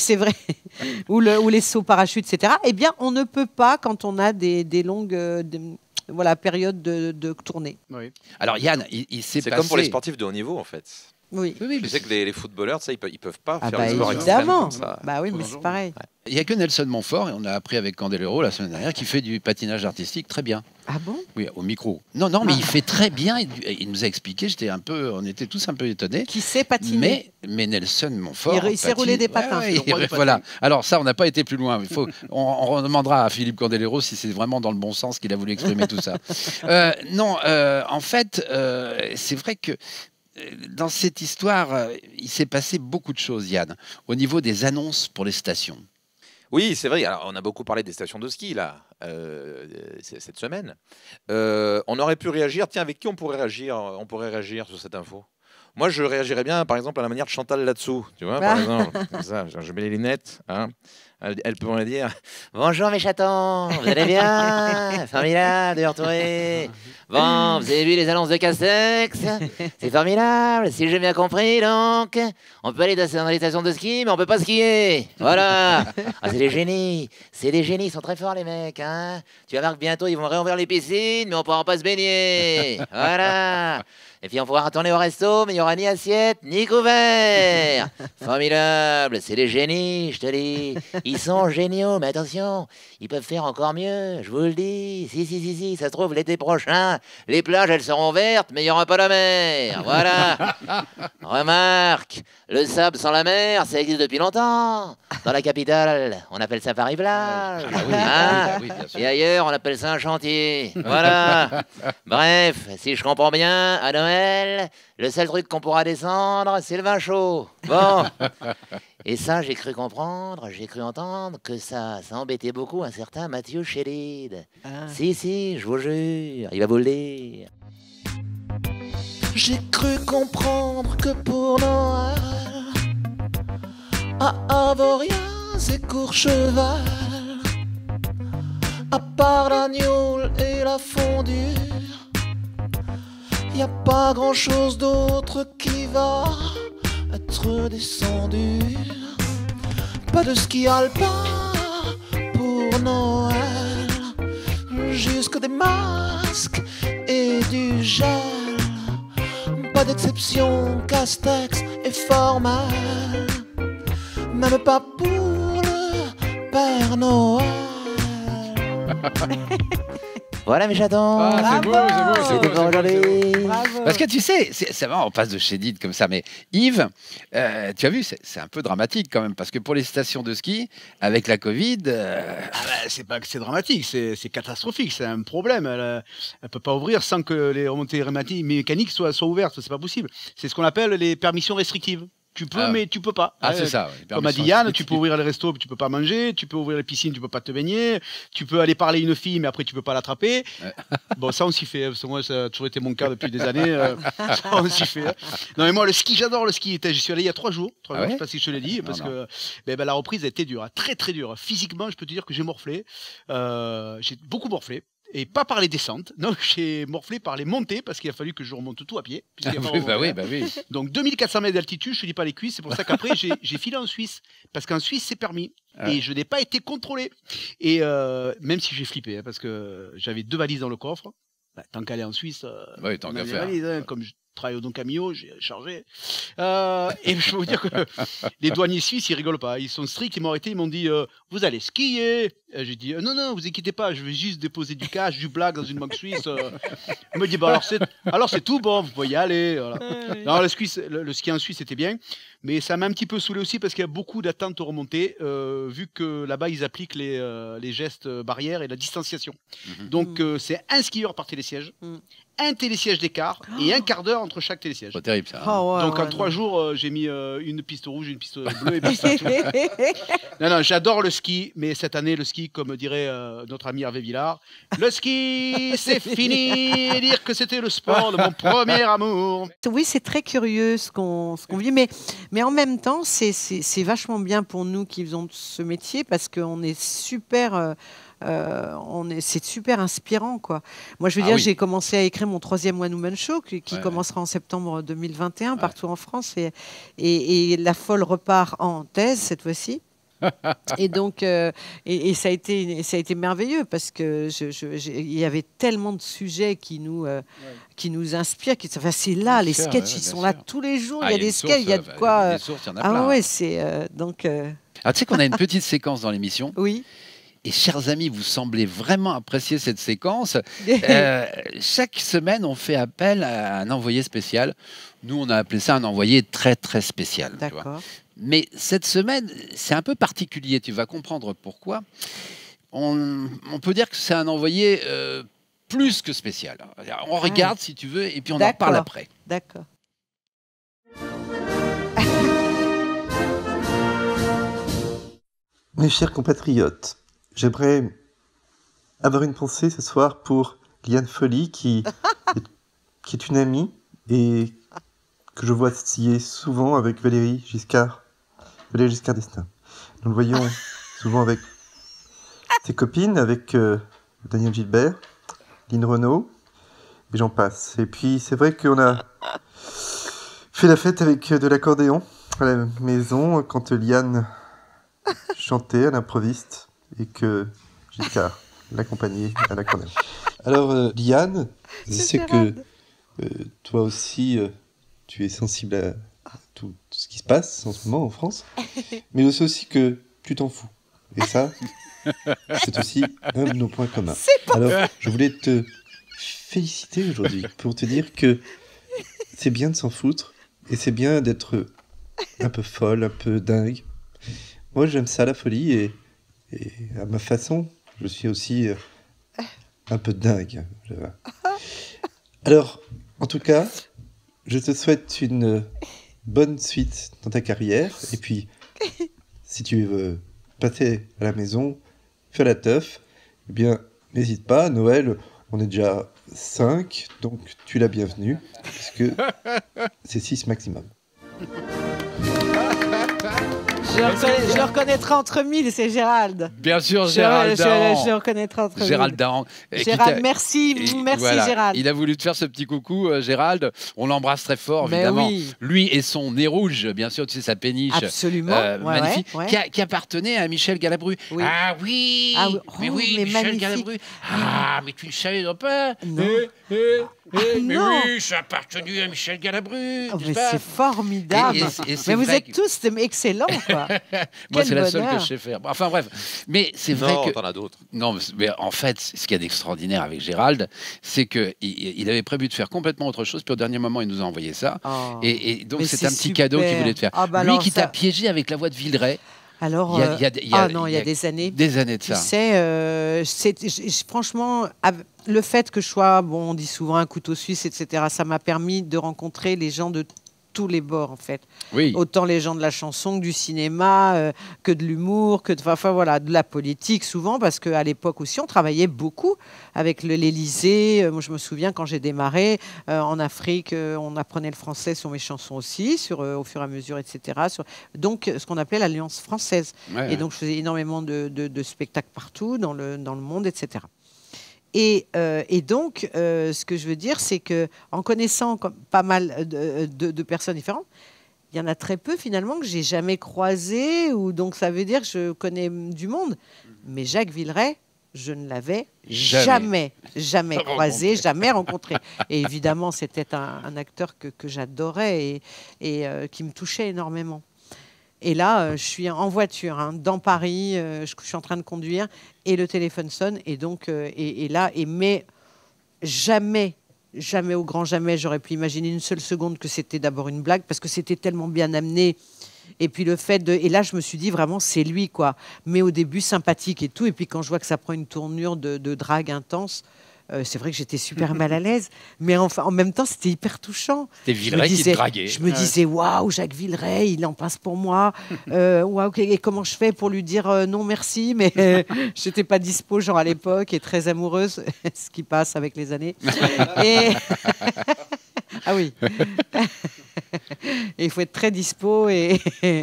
ou les sauts parachutes, etc. Eh bien, on ne peut pas quand on a des longues périodes de tournée. Oui. Alors, Yann, il s'est C'est passé... comme pour les sportifs de haut niveau, en fait. Oui. Oui, Tu sais que les footballeurs, ça, ils peuvent pas Ah faire bah des sports extrêmes évidemment. comme ça. Bah oui, mais c'est pareil. Il n'y a que Nelson Montfort, et on a appris avec Candelero la semaine dernière, qui fait du patinage artistique très bien. Ah bon? Oui, au micro. Non, mais il fait très bien. Il nous a expliqué, on était tous un peu étonnés. Qui sait patiner? Mais Nelson Montfort. Il sait rouler des patins. Ouais, Le roi du patin. voilà. Alors ça, on n'a pas été plus loin. On demandera à Philippe Candelero si c'est vraiment dans le bon sens qu'il a voulu exprimer tout ça. En fait, c'est vrai que dans cette histoire, il s'est passé beaucoup de choses, Yann, au niveau des annonces pour les stations. Oui, c'est vrai. Alors, on a beaucoup parlé des stations de ski, là, cette semaine. On aurait pu réagir. Tiens, avec qui on pourrait réagir? On pourrait réagir sur cette info. Moi, je réagirais bien, par exemple, à la manière de Chantal là-dessous. Tu vois, par exemple. Comme ça, je mets les lunettes. Hein. Elle pourrait dire « Bonjour mes chatons, vous allez bien? Formidable de vous retrouver. Bon, vous avez vu les annonces de Castex? C'est formidable, si j'ai bien compris, donc. On peut aller dans les stations de ski, mais on peut pas skier. Voilà. Ah, c'est des génies. C'est des génies, ils sont très forts, les mecs. Hein. Tu vas voir que bientôt, ils vont réouvrir les piscines, mais on pourra pas se baigner. Voilà. Et puis on pourra retourner au resto, mais il n'y aura ni assiette, ni couvert. Formidable, c'est des génies, je te dis. Ils sont géniaux, mais attention, ils peuvent faire encore mieux, je vous le dis. Si, ça se trouve, l'été prochain, les plages, elles seront vertes, mais il n'y aura pas la mer. Voilà. Remarque, le sable sans la mer, ça existe depuis longtemps. Dans la capitale, on appelle ça Paris-Plage. Hein. Oui, bien sûr. Et ailleurs, on appelle ça un chantier. Voilà. Bref, si je comprends bien, à Noël, le seul truc qu'on pourra descendre, c'est le vin chaud. Bon. Et ça, j'ai cru comprendre, j'ai cru entendre que ça embêtait beaucoup un certain Mathieu Chédid. Ah. Si, je vous jure, il va vous le dire. J'ai cru comprendre que pour Noël, à Avoria et Courchevel, à part l'agneau et la fondue, y a pas grand chose d'autre qui va être descendu. Pas de ski alpin pour Noël, juste des masques et du gel. Pas d'exception, Castex est formel, même pas pour le Père Noël. Voilà mes chatons. Ah, c'est beau, c'est beau, c'est C'était beau, pour c'est beau, c'est beau. aujourd'hui. Bravo. Parce que tu sais, c'est vrai, on passe de chédid comme ça, mais Yves, tu as vu, c'est un peu dramatique quand même, parce que pour les stations de ski, avec la Covid, C'est pas que c'est dramatique, c'est catastrophique, c'est un problème. Elle ne peut pas ouvrir sans que les remontées mécaniques soient ouvertes, c'est pas possible. C'est ce qu'on appelle les permissions restrictives. Tu peux, Ah. mais tu peux pas. c'est ça. ouais, Comme a dit Yann, tu peux ouvrir les restos, mais tu peux pas manger. Tu peux ouvrir les piscines, tu peux pas te baigner. Tu peux aller parler à une fille, mais après tu peux pas l'attraper. Ouais. Bon, ça on s'y fait. Parce que moi, ça a toujours été mon cas depuis des années. Ça on s'y fait. Non mais moi, le ski, j'adore le ski. J'y suis allé il y a 3 jours. Ah ouais je sais pas si je te l'ai dit, parce Non. que la reprise a été dure, hein, très très dure. Physiquement, je peux te dire que j'ai morflé. J'ai beaucoup morflé. Et pas par les descentes, non, j'ai morflé par les montées parce qu'il a fallu que je remonte tout à pied. puisqu'il y a pas oui, remontée. bah oui. Donc 2400 mètres d'altitude, je te dis pas les cuisses, c'est pour ça qu'après j'ai filé en Suisse, parce qu'en Suisse c'est permis, Ah. et je n'ai pas été contrôlé. Et même si j'ai flippé, hein, parce que j'avais 2 valises dans le coffre, bah, tant qu'aller en Suisse, Oui, tant on qu'à a des faire. valises, hein, comme je travaille au Don Camillo, j'ai chargé. Et je peux vous dire que les douaniers suisses, ils rigolent pas, ils sont stricts, ils m'ont arrêté, ils m'ont dit vous allez skier. J'ai dit non, vous inquiétez pas, je vais juste déposer du cash, du blague dans une banque suisse. Il me dit bah alors c'est tout bon, vous pouvez y aller. Voilà. Non, le ski en Suisse était bien, mais ça m'a un petit peu saoulé aussi parce qu'il y a beaucoup d'attentes aux remontées, vu que là-bas ils appliquent les gestes barrières et la distanciation. Mhm. Donc c'est un skieur par télésiège, un télésiège d'écart et un quart d'heure entre chaque télésiège. Pas terrible ça. Oh, ouais, Donc en ouais, 3 non. jours, j'ai mis une piste rouge, une piste bleue et piste Non, j'adore le ski, mais cette année, le ski, comme dirait notre ami Hervé Villard, le ski, c'est fini, et dire que c'était le sport de mon premier amour. Oui, c'est très curieux ce qu'on vit, mais en même temps, c'est vachement bien pour nous qui faisons ce métier parce qu'on est super. C'est super inspirant, quoi. Moi, je veux Ah dire, oui. j'ai commencé à écrire mon 3e One Woman Show qui Ouais, commencera en septembre 2021 partout en France et La Folle repart en thèse cette fois-ci. Et donc, et ça a été merveilleux parce que il y avait tellement de sujets qui nous inspirent. Enfin, c'est là, Bien les sûr, sketchs, ouais, ils bien sont là sûr. tous les jours. Ah, Il y a des une sketchs, il y a de source, quoi. des sources, il y en a Ah plein. ouais, c'est donc. Ah, tu sais qu'on a une petite séquence dans l'émission. Oui. Et chers amis, vous semblez vraiment apprécier cette séquence. Chaque semaine, on fait appel à un envoyé spécial. Nous, on a appelé ça un envoyé très, très spécial. tu vois. D'accord. Mais cette semaine, c'est un peu particulier. Tu vas comprendre pourquoi. On peut dire que c'est un envoyé plus que spécial. On regarde, si tu veux, et puis on en D'accord. reparle après. D'accord. Mes chers compatriotes, j'aimerais avoir une pensée ce soir pour Liane Folly qui est une amie et que je vois scier souvent avec Valérie Giscard d'Estaing. Nous le voyons souvent avec ses copines, avec Daniel Gilbert, Lynn Renaud, et j'en passe. Et puis c'est vrai qu'on a fait la fête avec de l'accordéon à la maison quand Liane chantait à l'improviste et que Giscard l'accompagnait à l'accordéon. Alors Liane, je C'est sais Gérald. que toi aussi tu es sensible à tout ce qui se passe en ce moment en France, mais je sais aussi que tu t'en fous. Et ça, c'est aussi un de nos points communs. Alors je voulais te féliciter aujourd'hui pour te dire que c'est bien de s'en foutre et c'est bien d'être un peu folle, un peu dingue. Moi, j'aime ça, la folie, et à ma façon, je suis aussi un peu dingue. Alors, en tout cas, je te souhaite une bonne suite dans ta carrière, et puis, si tu veux passer à la maison, faire la teuf, eh bien, n'hésite pas, à Noël, on est déjà 5, donc tu es la bienvenue, puisque c'est 6 maximum. Je le reconnaîtrai entre mille, c'est Gérald. Bien sûr, Je Gérald Dahan. le reconnaîtrai entre Gérald mille. Dahan. Gérald, merci, merci voilà, Gérald. il a voulu te faire ce petit coucou, Gérald. On l'embrasse très fort, Mais évidemment. oui. Lui et son nez rouge, bien sûr, tu sais, sa péniche. Absolument. Ouais, magnifique, ouais. qui appartenait à Michel Galabru. Oui. Ah oui, Ah oui. mais Oh, oui, mais Michel magnifique. Galabru. Ah, mais tu ne savais pas. Non. Mais non. oui, ça a appartenu à Michel Galabru. Oh, n'est-ce mais pas c'est formidable. Et c'est Mais vous vrai êtes tous excellents, quoi. Moi, Quel c'est la seule que bonheur. je sais faire. Enfin, bref. Mais c'est vrai Non, que. t'en as d'autres. Non, mais en fait, ce qu'il y a d'extraordinaire avec Gérald, c'est qu'il avait prévu de faire complètement autre chose, puis au dernier moment, il nous a envoyé ça. Oh. Et donc, Mais c'est c'est un petit cadeau qu'il super. voulait te faire. Ah, bah Lui alors qui t'a ça- piégé avec la voix de Villeray, Alors, il y a il y a des années. des années de Tu ça. sais, franchement, le fait que je sois, bon, on dit souvent un couteau suisse, etc., ça m'a permis de rencontrer les gens de tous les bords, en fait. Oui. Autant les gens de la chanson que du cinéma, que de l'humour, que enfin, voilà, de la politique souvent, parce qu'à l'époque aussi, on travaillait beaucoup avec l'Élysée. Moi, je me souviens quand j'ai démarré en Afrique, on apprenait le français sur mes chansons aussi, au fur et à mesure, etc. Donc, ce qu'on appelait l'Alliance française. Ouais, Et donc, je faisais énormément de spectacles partout dans le monde, etc. Et donc, ce que je veux dire, c'est que en connaissant pas mal de personnes différentes, il y en a très peu finalement que j'ai jamais croisé, ou donc ça veut dire que je connais du monde. Mais Jacques Villeray, je ne l'avais jamais croisé, jamais rencontré. Et évidemment, c'était un acteur que j'adorais et qui me touchait énormément. Et là, je suis en voiture, dans Paris, je suis en train de conduire, et le téléphone sonne, et donc, mais jamais, au grand jamais, j'aurais pu imaginer une seule seconde que c'était d'abord une blague, parce que c'était tellement bien amené. Et puis et là, je me suis dit vraiment, c'est lui, quoi. Mais au début, sympathique et tout, et puis quand je vois que ça prend une tournure de drague intense, c'est vrai que j'étais super mal à l'aise, mais enfin, en même temps, c'était hyper touchant. C'était Villeray qui te draguait. Je me disais, waouh, Jacques Villeray, il en passe pour moi. Waouh, et comment je fais pour lui dire non merci, mais je n'étais pas dispo, genre à l'époque, et très amoureuse, ce qui passe avec les années. Et... ah oui. Et il faut être très dispo et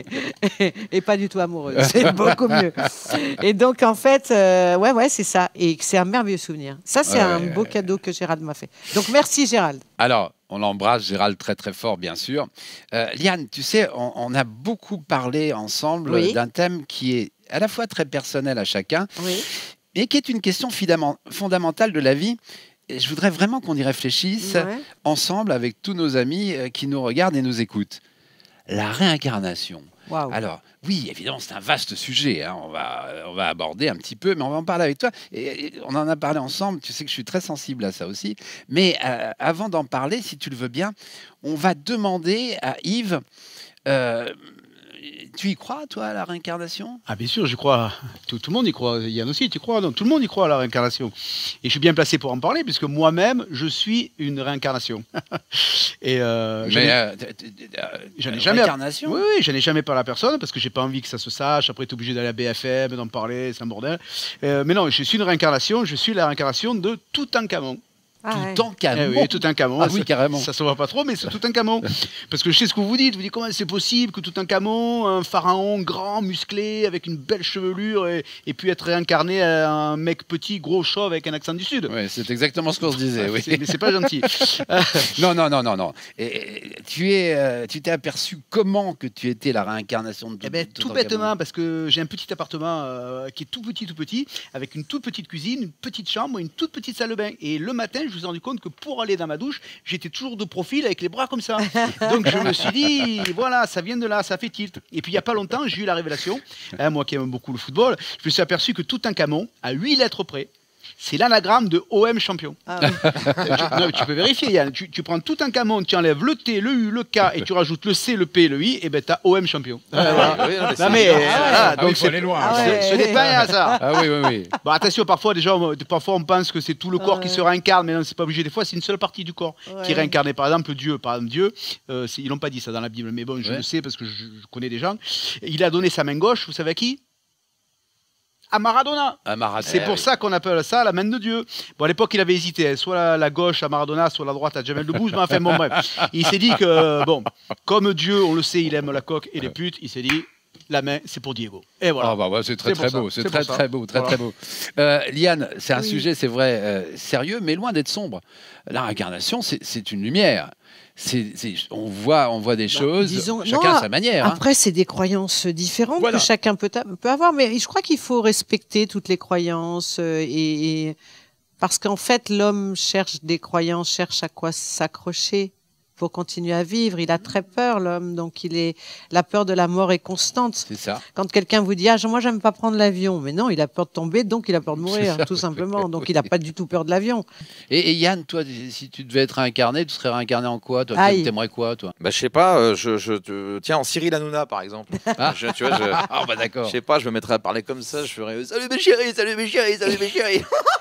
pas du tout amoureuse. C'est beaucoup mieux. Et donc, en fait, ouais, c'est ça. Et c'est un merveilleux souvenir. Ça, c'est un beau cadeau que Gérald m'a fait. Donc, merci, Gérald. Alors, on l'embrasse, Gérald, très très fort, bien sûr. Liane, tu sais, on a beaucoup parlé ensemble Oui. d'un thème qui est à la fois très personnel à chacun, Oui. mais qui est une question fondamentale de la vie. Et je voudrais vraiment qu'on y réfléchisse Ouais. ensemble avec tous nos amis qui nous regardent et nous écoutent. La réincarnation. Waouh. Alors, oui, évidemment, c'est un vaste sujet. On va aborder un petit peu, mais on va en parler avec toi. Et on en a parlé ensemble. Tu sais que je suis très sensible à ça aussi. Mais avant d'en parler, si tu le veux bien, on va demander à Yves. Tu y crois, toi, à la réincarnation? Ah bien sûr, je crois. Tout le monde y croit. Yann aussi, tu crois? Donc, tout le monde y croit à la réincarnation. Et je suis bien placé pour en parler, puisque moi-même, je suis une réincarnation. Et j'en ai jamais. Réincarnation? Oui, j'en ai jamais parlé à personne, parce que j'ai pas envie que ça se sache. Après, tu es obligé d'aller à BFM, d'en parler, c'est un bordel. Mais non, je suis une réincarnation. Je suis la réincarnation de Toutankhamon. Ah, ouais. Toutankhamon. Eh oui, Toutankhamon. Ah oui, carrément. Ça se voit pas trop, mais c'est Toutankhamon. Parce que je sais ce que vous dites. Vous dites comment c'est possible que Toutankhamon, un pharaon grand, musclé, avec une belle chevelure, et puis être réincarné à un mec petit, gros, chauve, avec un accent du Sud. Oui, c'est exactement ce qu'on se disait. Oui. Mais c'est pas gentil. Non. Et tu t'es aperçu comment que tu étais la réincarnation de Eh ben, tout bêtement, parce que j'ai un petit appartement qui est tout petit, avec une toute petite cuisine, une petite chambre, une toute petite salle de bain. Et le matin, je me suis rendu compte que pour aller dans ma douche, j'étais toujours de profil avec les bras comme ça. Donc je me suis dit, voilà, ça vient de là, ça fait tilt. Et puis il n'y a pas longtemps, j'ai eu la révélation, moi qui aime beaucoup le football, je me suis aperçu que Toutankhamon, à 8 lettres près, c'est l'anagramme de OM champion. Ah, oui. Non, tu peux vérifier, Yann. Tu prends Toutankhamon, tu enlèves le T, le U, le K, et tu rajoutes le C, le P, le I, et ben t'as OM champion. Voilà. Oui, non, Non, mais, Ah oui, donc faut aller loin. Ah ouais. ce n'est pas rien, ça. Ah oui. Bon, attention, parfois on pense que c'est tout le corps qui se réincarne, mais non, c'est pas obligé. Des fois, c'est une seule partie du corps qui est réincarnée. Par exemple, Dieu. Ils l'ont pas dit ça dans la Bible, mais bon, je le sais parce que je connais des gens. Il a donné sa main gauche, vous savez à qui? À Maradona. C'est pour ça qu'on appelle ça la main de Dieu. Bon, à l'époque, il avait hésité, soit la gauche à Maradona, soit la droite à Jamel Debbouze, mais enfin, bon, bref. Il s'est dit que, bon, comme Dieu, on le sait, il aime la coque et les putes, il s'est dit, la main, c'est pour Diego. Et voilà. Ah bah ouais, c'est très C'est pour très beau, ça. c'est C'est très pour ça. très beau, très Voilà. très beau. Liane, c'est un sujet, c'est vrai, sérieux, mais loin d'être sombre. La réincarnation, c'est une lumière. On voit des choses, disons- chacun non, à sa manière. Hein. Après, c'est des croyances différentes Voilà. que chacun peut avoir, mais je crois qu'il faut respecter toutes les croyances Parce qu'en fait, l'homme cherche des croyances, cherche à quoi s'accrocher pour continuer à vivre. Il a très peur, l'homme. Donc, la peur de la mort est constante. C'est ça. Quand quelqu'un vous dit « Ah, moi, j'aime pas prendre l'avion », mais non, il a peur de tomber, donc il a peur de mourir, C'est ça. tout simplement. Donc, il n'a pas du tout peur de l'avion. Et Yann, toi, si tu devais être réincarné, tu serais réincarné en quoi? Toi, Aïe. t'aimerais quoi, toi? Bah, je sais pas, tiens, en Cyril Hanouna, par exemple. Ah. Tu vois, Ah, bah d'accord. je sais pas, je me mettrais à parler comme ça, je ferais salut mes chéris, salut mes chéris, salut mes chéris.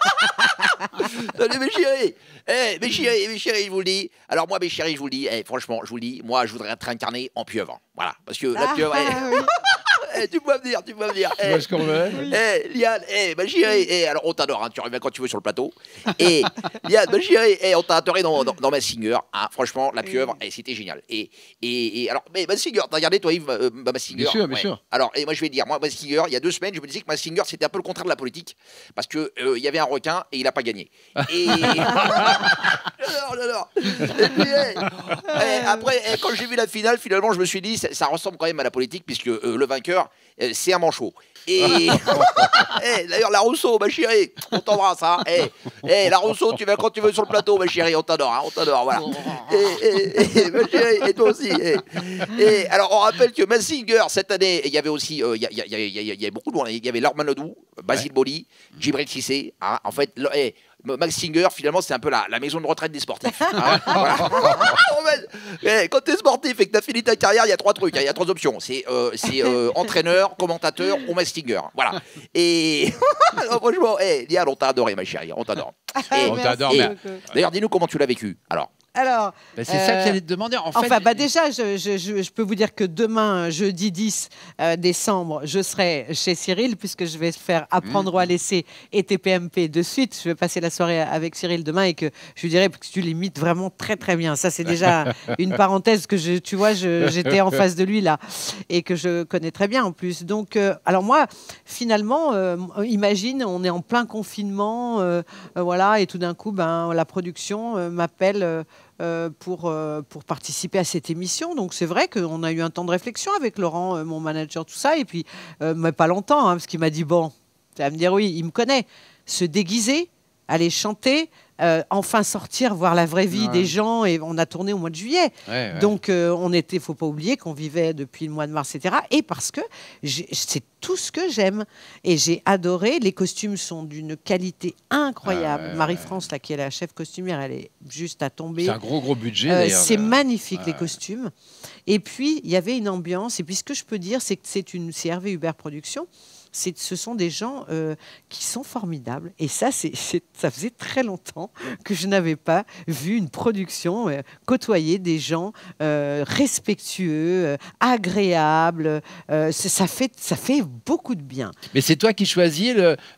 Salut mes chéris. Mes chéris, je vous le dis. Alors moi, mes chéris, je vous le dis, franchement, je vous le dis, moi, je voudrais être incarné en pieuvre. Voilà, parce que la pieuvre, tu peux venir, tu peux venir. Tu vois ce qu'on veut? Liane, ma chérie, alors on t'adore, hein, tu reviens quand tu veux sur le plateau. Et Liane, ma chérie, on t'a adoré dans Masked Singer, hein, franchement, la pieuvre, c'était génial. Et alors, mais Masked Singer, t'as regardé toi Yves, Masked Singer? Bien sûr, bien sûr. Alors, et moi je vais dire, moi Masked Singer, il y a 2 semaines, je me disais que Masked Singer c'était un peu le contraire de la politique, parce que il y avait un requin et il a pas gagné. Et j'adore. Et puis, après, quand j'ai vu la finale, finalement, je me suis dit, ça ressemble quand même à la politique, puisque le vainqueur, c'est un manchot. Et d'ailleurs, la Rousseau, ma chérie, on t'embrasse. Hein. La Rousseau, tu viens quand tu veux sur le plateau, ma chérie, on t'adore. Hein, on t'adore, voilà. Ma chérie, et toi aussi. Et alors, on rappelle que Masked Singer, cette année, il y avait aussi, il y a beaucoup de monde. Il y avait Laure Manodou, Basile Boli, Djibril Cissé. Hein, en fait, Masked Singer, finalement, c'est un peu la maison de retraite des sportifs. Hein, voilà. Quand tu es sportif et que tu as fini ta carrière, il y a 3 trucs, il y a 3 options. C'est entraîneur, commentateur ou Masked Singer. Voilà. Et non, franchement, Liane, on t'a adoré, ma chérie, on t'adore. On t'adore. D'ailleurs, dis-nous comment tu l'as vécu. Alors, C'est ça que j'allais te demander. En fait, enfin, déjà, je peux vous dire que demain, jeudi 10 décembre, je serai chez Cyril, puisque je vais faire Apprendre ou à laisser et TPMP de suite. Je vais passer la soirée avec Cyril demain et que je lui dirai que tu l'imites vraiment très, très bien. Ça, c'est déjà une parenthèse que tu vois, j'étais en face de lui là et que je connais très bien en plus. Donc, alors moi, finalement, imagine, on est en plein confinement, voilà, et tout d'un coup, la production m'appelle pour participer à cette émission. Donc c'est vrai qu'on a eu un temps de réflexion avec Laurent, mon manager, tout ça, et puis mais pas longtemps, hein, parce qu'il m'a dit bon, tu vas me dire oui, il me connaît, se déguiser, aller chanter, enfin sortir, voir la vraie vie des gens, et on a tourné au mois de juillet. Donc faut pas oublier qu'on vivait depuis le mois de mars, etc. Et parce que c'est tout ce que j'aime. Et j'ai adoré. Les costumes sont d'une qualité incroyable. Marie-France, là, qui est la chef costumière, elle est juste à tomber. C'est un gros budget, d'ailleurs. C'est magnifique, les costumes. Et puis, il y avait une ambiance. Et puis, ce que je peux dire, c'est que c'est Hervé Hubert Productions. Ce sont des gens qui sont formidables. Et ça, ça faisait très longtemps que je n'avais pas vu une production côtoyer des gens respectueux, agréables. Ça fait beaucoup de bien. Mais c'est toi qui choisis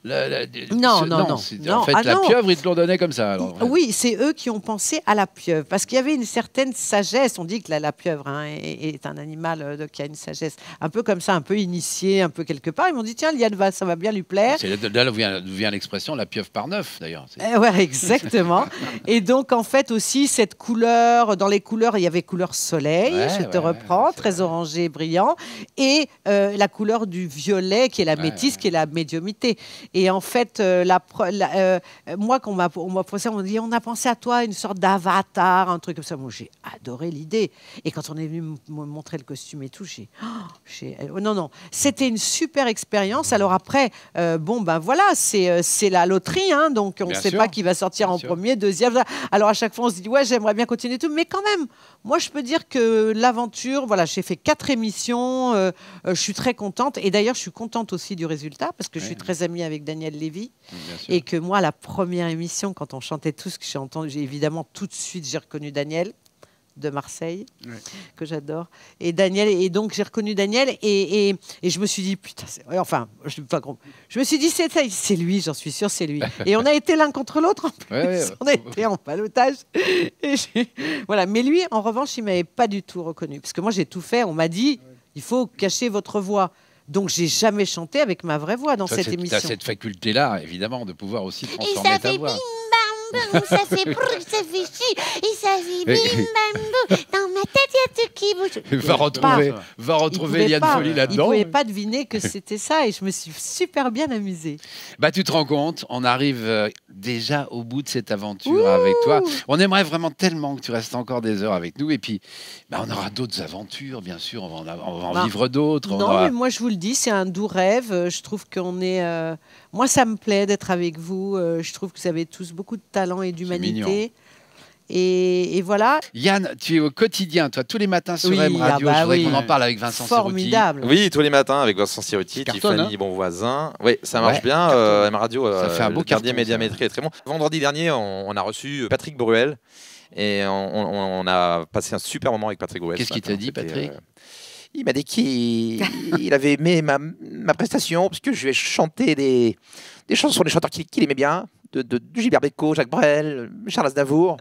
Non. En fait, la pieuvre, ils te l'ont donné comme ça. Alors. Oui, c'est eux qui ont pensé à la pieuvre. Parce qu'il y avait une certaine sagesse. On dit que la pieuvre est un animal qui a une sagesse un peu comme ça, un peu initié, un peu quelque part. Ils m'ont dit, tiens, Liane, ça va bien lui plaire. C'est là où vient l'expression la pieuvre par 9, d'ailleurs. Ouais, exactement. Et donc, en fait, aussi, cette couleur, dans les couleurs, il y avait couleur soleil, je te reprends, très orangé, brillant, et la couleur du violet, qui est la métisse, qui est la médiumité. Et en fait, moi, quand on m'a posé, on m'a dit, on a pensé à toi, une sorte d'avatar, un truc comme ça. Moi, j'ai adoré l'idée. Et quand on est venu me montrer le costume et tout, non, c'était une super expérience. Alors après, voilà, c'est la loterie, hein, donc on ne sait pas qui va sortir en premier, deuxième. Alors à chaque fois, on se dit, ouais, j'aimerais bien continuer tout, mais quand même, moi, je peux dire que l'aventure, voilà, j'ai fait 4 émissions, je suis très contente, et d'ailleurs, je suis contente aussi du résultat, parce que je suis très amie avec Daniel Lévy, et que moi, la première émission, quand on chantait tous, que j'ai entendu, évidemment, tout de suite, j'ai reconnu Daniel de Marseille, que j'adore. Et Daniel, et donc j'ai reconnu Daniel, et je me suis dit, putain, je me suis dit, c'est lui, j'en suis sûre, c'est lui. Et on a été l'un contre l'autre, en plus. On a été en ballottage. Voilà. Mais lui, en revanche, il ne m'avait pas du tout reconnu. Parce que moi, j'ai tout fait. On m'a dit, il faut cacher votre voix. Donc, j'ai jamais chanté avec ma vraie voix dans cette émission. Tu as cette faculté-là, évidemment, de pouvoir aussi transformer ta voix. boum, ça fait brrr, ça fait chi, et ça fait bim bam boum. Dans ma tête, il y a tout qui bouge. Va retrouver Liane Folly Il là-dedans. pouvait pas deviner que c'était ça et je me suis super bien amusée. Bah, tu te rends compte, on arrive déjà au bout de cette aventure avec toi. On aimerait vraiment tellement que tu restes encore des heures avec nous. Et puis, bah, on aura d'autres aventures, bien sûr. On va en vivre d'autres. Non, mais moi, je vous le dis, c'est un doux rêve. Je trouve qu'on est... Moi, ça me plaît d'être avec vous. Je trouve que vous avez tous beaucoup de talent et d'humanité. Et voilà. Yann, tu es au quotidien, toi, tous les matins sur M Radio. Je voudrais qu'on en parle avec Vincent Formidable. Cerruti. Oui, tous les matins avec Vincent Cerruti, Tiffany Bonvoisin. Oui, ça marche bien. M Radio, ça fait un beau cardier médiamétrie est très bon. Vendredi dernier, on a reçu Patrick Bruel et on a passé un super moment avec Patrick Bruel. Qu'est-ce qu'il t'a dit, Patrick? Il m'a dit qu'il avait aimé ma prestation parce que je lui ai chanté des chansons des chanteurs qu'il aimait bien. De Gilbert Bécaud, Jacques Brel, Charles Aznavour.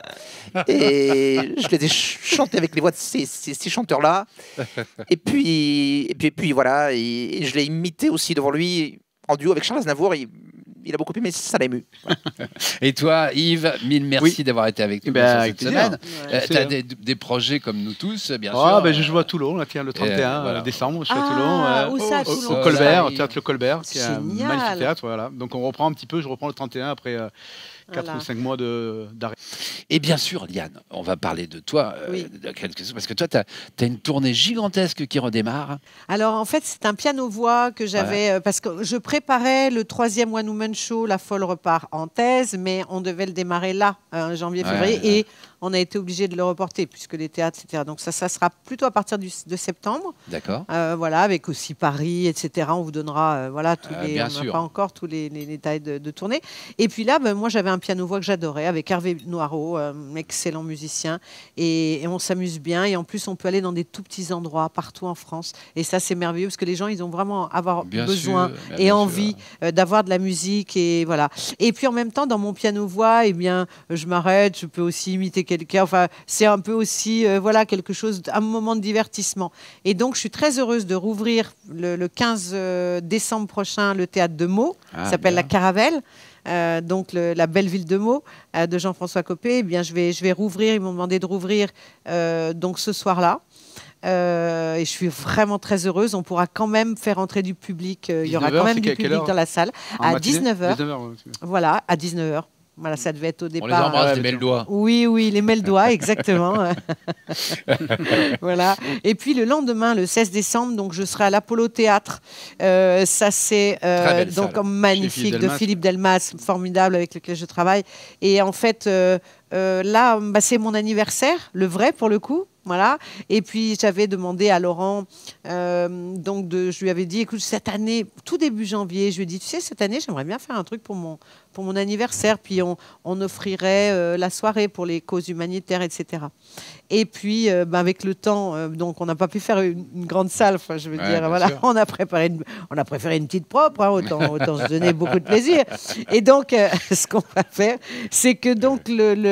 Et je les ai chantés avec les voix de ces chanteurs-là. Et puis voilà, et je l'ai imité aussi devant lui en duo avec Charles Aznavour. Il a beaucoup aimé, ça l'a ému. Voilà. Et toi, Yves, mille merci d'avoir été avec nous cette semaine. Tu as des projets comme nous tous, bien sûr. Je joue à Toulon, là, tiens, le 31 décembre, je suis à Toulon. Où ça, à Toulon? Au Colbert, au théâtre Le Colbert, qui est un Génial. magnifique théâtre. Voilà. Donc on reprend un petit peu, je reprends le 31 après 4 ou 5 mois d'arrêt. Et bien sûr, Liane, on va parler de toi, parce que toi, tu as une tournée gigantesque qui redémarre. Alors, en fait, c'est un piano-voix que j'avais, parce que je préparais le 3e One Woman Show, La Folle repart en thèse, mais on devait le démarrer là, janvier-février, et on a été obligé de le reporter, puisque les théâtres, etc. Donc ça sera plutôt à partir de septembre. D'accord. Voilà, avec aussi Paris, etc. On vous donnera, tous les, on n'a pas encore tous les détails de tournée. Et puis là, moi, j'avais un piano-voix que j'adorais, avec Hervé Noireau, excellent musicien, et on s'amuse bien. Et en plus, on peut aller dans des tout petits endroits partout en France. Et ça, c'est merveilleux, parce que les gens, ils ont vraiment besoin et envie d'avoir de la musique. Et voilà. Et puis en même temps, dans mon piano-voix, je m'arrête, je peux aussi imiter quelqu'un. Enfin, c'est un peu aussi quelque chose, un moment de divertissement. Et donc, je suis très heureuse de rouvrir le 15 décembre prochain le théâtre de Meaux, qui s'appelle La Caravelle. Donc la belle ville de Meaux de Jean-François Copé. Je vais rouvrir. Ils m'ont demandé de rouvrir donc ce soir-là. Et je suis vraiment très heureuse. On pourra quand même faire entrer du public. Il y aura quand même du public dans la salle à 19h. Voilà, à 19h. Voilà, ça devait être au départ. On les embrasse, les mêle-doigts. Oui, les mêle-doigts, exactement. Voilà. Et puis le lendemain, le 16 décembre, donc je serai à l'Apollo Théâtre. Ça c'est donc magnifique de Philippe Delmas, formidable avec lequel je travaille. Et en fait, là, c'est mon anniversaire, le vrai pour le coup. Voilà. Et puis j'avais demandé à Laurent, je lui avais dit, écoute, cette année, tout début janvier, je lui ai dit, tu sais, cette année, j'aimerais bien faire un truc pour mon anniversaire, puis on offrirait la soirée pour les causes humanitaires, etc. Et puis, avec le temps, donc on n'a pas pu faire une grande salle. Enfin, je veux dire, voilà, on a préféré une petite propre, autant se donner beaucoup de plaisir. Et donc, ce qu'on va faire, c'est que donc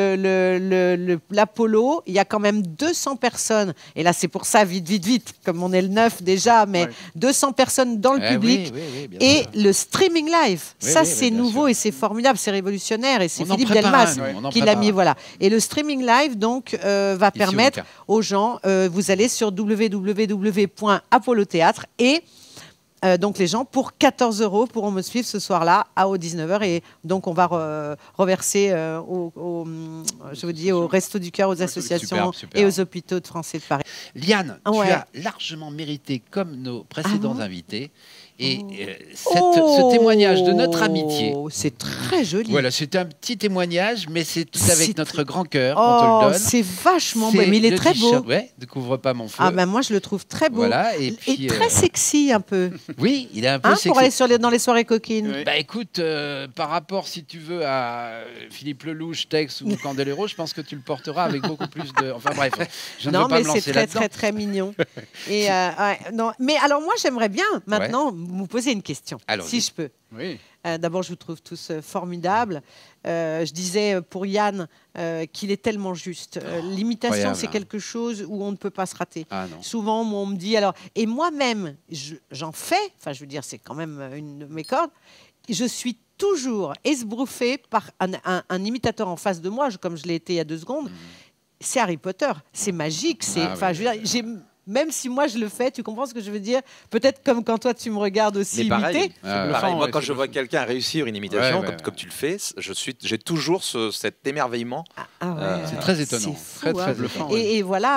l'Apollo, il y a quand même 200 personnes. Et là, c'est pour ça, vite, comme on est le 9 déjà, mais 200 personnes dans le public et le streaming live. C'est nouveau et c'est formidable, c'est révolutionnaire et c'est Philippe Delmas qui l'a mis. Voilà. Et le streaming live, donc, va permettre aux gens, vous allez sur www.apollotheatre et donc les gens pour 14 € pourront me suivre ce soir-là à 19h et donc on va reverser au Resto du Cœur, aux associations et aux hôpitaux de France et de Paris. Liane, tu as largement mérité comme nos précédents invités. Et ce témoignage de notre amitié, c'est très joli. Voilà, c'est un petit témoignage, mais c'est tout avec notre grand cœur qu'on te le donne. C'est vachement beau, mais il est très beau. Ne couvre pas mon feu. Moi je le trouve très beau. Voilà, et très sexy un peu. Oui, il est un peu sexy. Pour aller dans les soirées coquines. Oui. Écoute, par rapport, si tu veux, à Philippe Lelouch, Tex ou Candelero, je pense que tu le porteras avec beaucoup plus de. Enfin bref, je ne veux pas me lancer là-dedans. C'est très mignon. Et mais alors moi j'aimerais bien maintenant vous poser une question, si je peux. Oui. D'abord, je vous trouve tous formidables. Je disais pour Yann qu'il est tellement juste. L'imitation, c'est quelque chose où on ne peut pas se rater. Souvent, on me dit alors, et moi-même, j'en fais. Enfin, je veux dire, c'est quand même une de mes cordes. Je suis toujours esbrouffée par un imitateur en face de moi, comme je l'ai été il y a 2 secondes. C'est Harry Potter, c'est magique. Je veux dire, même si moi je le fais, tu comprends ce que je veux dire? Peut-être comme quand toi tu me regardes aussi Mais pareil, imiter. pareil, moi quand je vois quelqu'un réussir une imitation Ouais, comme tu le fais, j'ai toujours cet émerveillement. C'est très étonnant. C'est fou, Très hein. étonnant. Et voilà.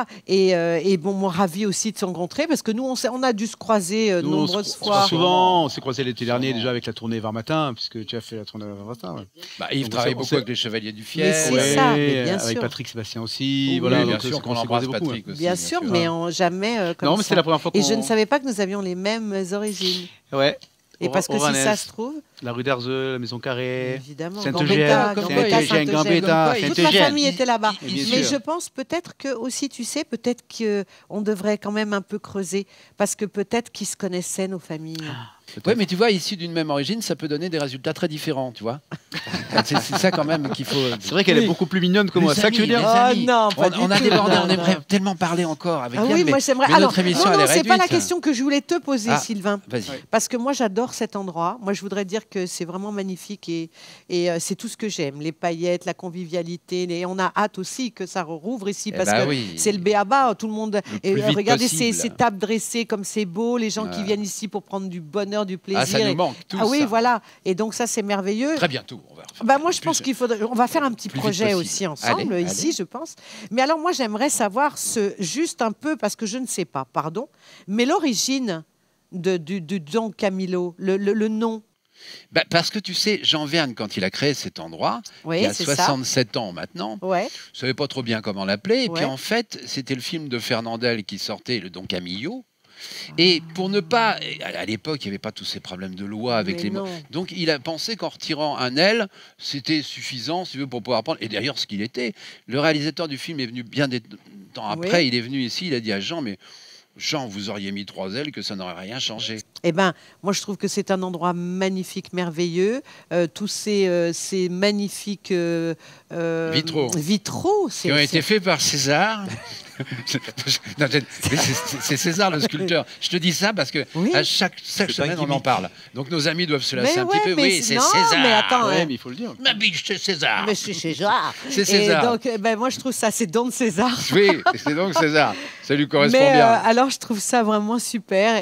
Et bon, moi ravi aussi de se rencontrer parce que nous on a dû se croiser Nous, nombreuses on se fois. croise souvent, on s'est croisé l'été dernier déjà avec la tournée Var Matin, puisque tu as fait la tournée Var Matin. Ouais. Bah, Yves Donc, travaille on beaucoup sait- avec les Chevaliers du Mais Fiel. c'est ça, mais bien avec sûr. Patrick Sébastien aussi. Oui, voilà, bien donc, sûr c'est qu'on s'est embrasse croisé beaucoup, Patrick aussi. Bien sûr, mais jamais comme Non, mais ça. c'est la première fois Et qu'on- je ne savais pas que nous avions les mêmes origines. Ouais. Et parce que si Oranès, ça se trouve, la rue d'Arzeux, la Maison Carrée, évidemment, Saint-Eugène, Gambetta, Saint-Eugène, Gambetta, toute la Saint-Eugène. famille était là-bas. Et bien Mais sûr. je pense peut-être que aussi, tu sais, peut-être qu'on devrait quand même un peu creuser, parce que peut-être qu'ils se connaissaient nos familles. Oui, mais tu vois, issus d'une même origine, ça peut donner des résultats très différents, tu vois. C'est ça quand même qu'il faut. C'est vrai qu'elle est beaucoup plus mignonne que moi. C'est ça que tu veux dire? Les Oh amis, non, pas du on a tout, débordé, non, on non. aimerait tellement parler encore avec Ah Yann, oui, mais, moi j'aimerais. mais Alors, notre émission, non, elle est c'est pas la réduite. question que je voulais te poser, Ah. Sylvain. Vas-y. Parce que moi, j'adore cet endroit. Moi, je voudrais dire que c'est vraiment magnifique et c'est tout ce que j'aime. Les paillettes, la convivialité. Et on a hâte aussi que ça rouvre ici Eh parce ben que oui. c'est le béaba. Tout le monde. Le plus vite Regardez possible. ces tables dressées comme c'est beau. Les gens qui Ouais. viennent ici pour prendre du bonheur, du plaisir. Ah, ça nous Et- manque, tout Ah oui, ça. voilà. Et donc, ça, c'est merveilleux. Très bientôt. On va refaire Bah moi, je plus- pense qu'il faudrait. On va faire un petit plus vite projet possible. aussi ensemble Allez, ici, allez. je pense. Mais alors, moi, j'aimerais savoir juste un peu, parce que je ne sais pas, pardon, mais l'origine du Don Camillo, le nom. Bah, parce que tu sais, Jean Verne, quand il a créé cet endroit, Oui, il y a c'est ça. 67 ans maintenant, Ouais. je ne savais pas trop bien comment l'appeler. Et Ouais. puis en fait, c'était le film de Fernandel qui sortait, le Don Camillo. Et pour ne pas. À l'époque, il n'y avait pas tous ces problèmes de loi avec Mais les mots. non. Donc il a pensé qu'en retirant un L, c'était suffisant, si tu veux, pour pouvoir prendre. Et d'ailleurs, ce qu'il était. Le réalisateur du film est venu bien des temps après. Oui. Il est venu ici, il a dit à Jean, mais Jean, vous auriez mis 3 L, que ça n'aurait rien changé. Eh ben, moi, je trouve que c'est un endroit magnifique, merveilleux. Tous ces magnifiques Vitraux. c'est- Qui ont c'est- été faits par César. Non, mais c'est César le sculpteur. Je te dis ça parce que Oui. à chaque semaine on en parle. Donc nos amis doivent se lasser Mais un petit ouais, peu. mais Oui, c'est non, César. mais attends, Ouais, hein. mais il faut le dire. Ma biche, c'est César. Mais c'est César. C'est Et César. donc, moi, je trouve ça, c'est Don César. Oui, c'est donc César. Ça lui correspond Mais bien. alors, je trouve ça vraiment super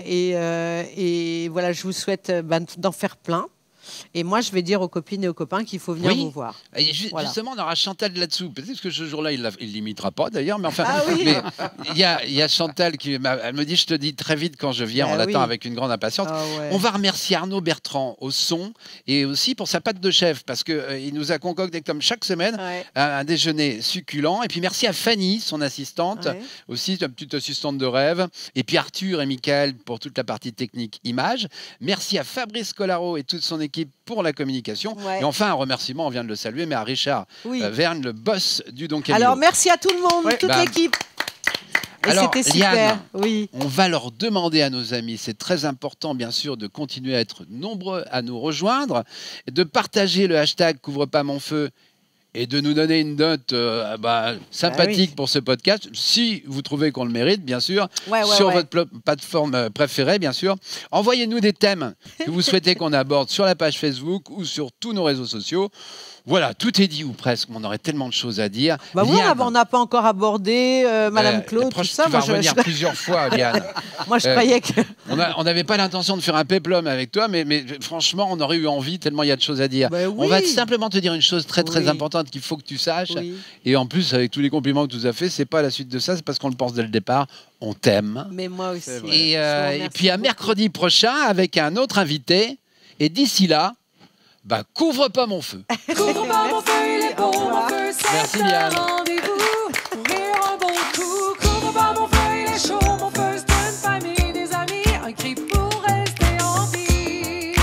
et voilà, je vous souhaite d'en faire plein. Et moi, je vais dire aux copines et aux copains qu'il faut venir Oui. vous voir. Et Voilà. Justement, on aura Chantal là-dessous. Peut-être que ce jour-là, il ne l'imitera pas d'ailleurs, mais enfin, Ah oui. mais il y a Chantal qui elle me dit, je te dis très vite quand je viens, Ah on l'attend oui. avec une grande impatience. Ah ouais. On va remercier Arnaud Bertrand au son et aussi pour sa pâte de chef parce que il nous a concocté comme chaque semaine Ouais. un déjeuner succulent. Et puis merci à Fanny, son assistante, Ouais. aussi une petite assistante de rêve. Et puis Arthur et Michael pour toute la partie technique image. Merci à Fabrice Collaro et toute son équipe pour la communication. Ouais. Et enfin, un remerciement, on vient de le saluer, mais à Richard Oui. Verne, le boss du Don Camillo. Alors, merci à tout le monde, Ouais. toute Bah, l'équipe. Et alors, c'était super. Liane, Oui. On va leur demander à nos amis, c'est très important bien sûr de continuer à être nombreux à nous rejoindre, de partager le hashtag Couvre pas mon feu et de nous donner une note sympathique oui. pour ce podcast, si vous trouvez qu'on le mérite, bien sûr, Ouais, ouais, sur ouais. votre plateforme préférée, bien sûr. Envoyez-nous des thèmes que vous souhaitez qu'on aborde sur la page Facebook ou sur tous nos réseaux sociaux. Voilà, tout est dit ou presque. On aurait tellement de choses à dire. Bah oui, Liane, on n'a pas encore abordé Madame la Claude, tout prochaine- ça. Tu vas Moi, revenir plusieurs fois, Liane. moi, je Euh, croyais que. On n'avait pas l'intention de faire un péplum avec toi, mais franchement, on aurait eu envie tellement il y a de choses à dire. Bah On oui. va simplement te dire une chose très très Oui. importante qu'il faut que tu saches. Oui. Et en plus, avec tous les compliments que tu nous as fait, c'est pas la suite de ça, c'est parce qu'on le pense dès le départ. On t'aime. Mais moi aussi. C'est vrai. Et, Je vous et remercie puis à beaucoup. mercredi prochain avec un autre invité. Et d'ici là, couvre pas mon feu. Couvre pas mon feu, il est beau, mon feu, Merci, c'est Liane. un rendez-vous pour rire un bon coup. Couvre pas mon feu, il est chaud, mon feu, c'est une famille, des amis, un cri pour rester en vie.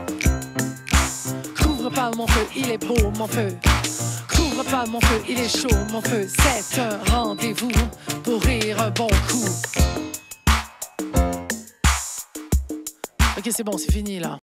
Couvre pas mon feu, il est beau, mon feu. Couvre pas mon feu, il est chaud, mon feu, c'est un rendez-vous pour rire un bon coup. Ok, c'est bon, c'est fini là.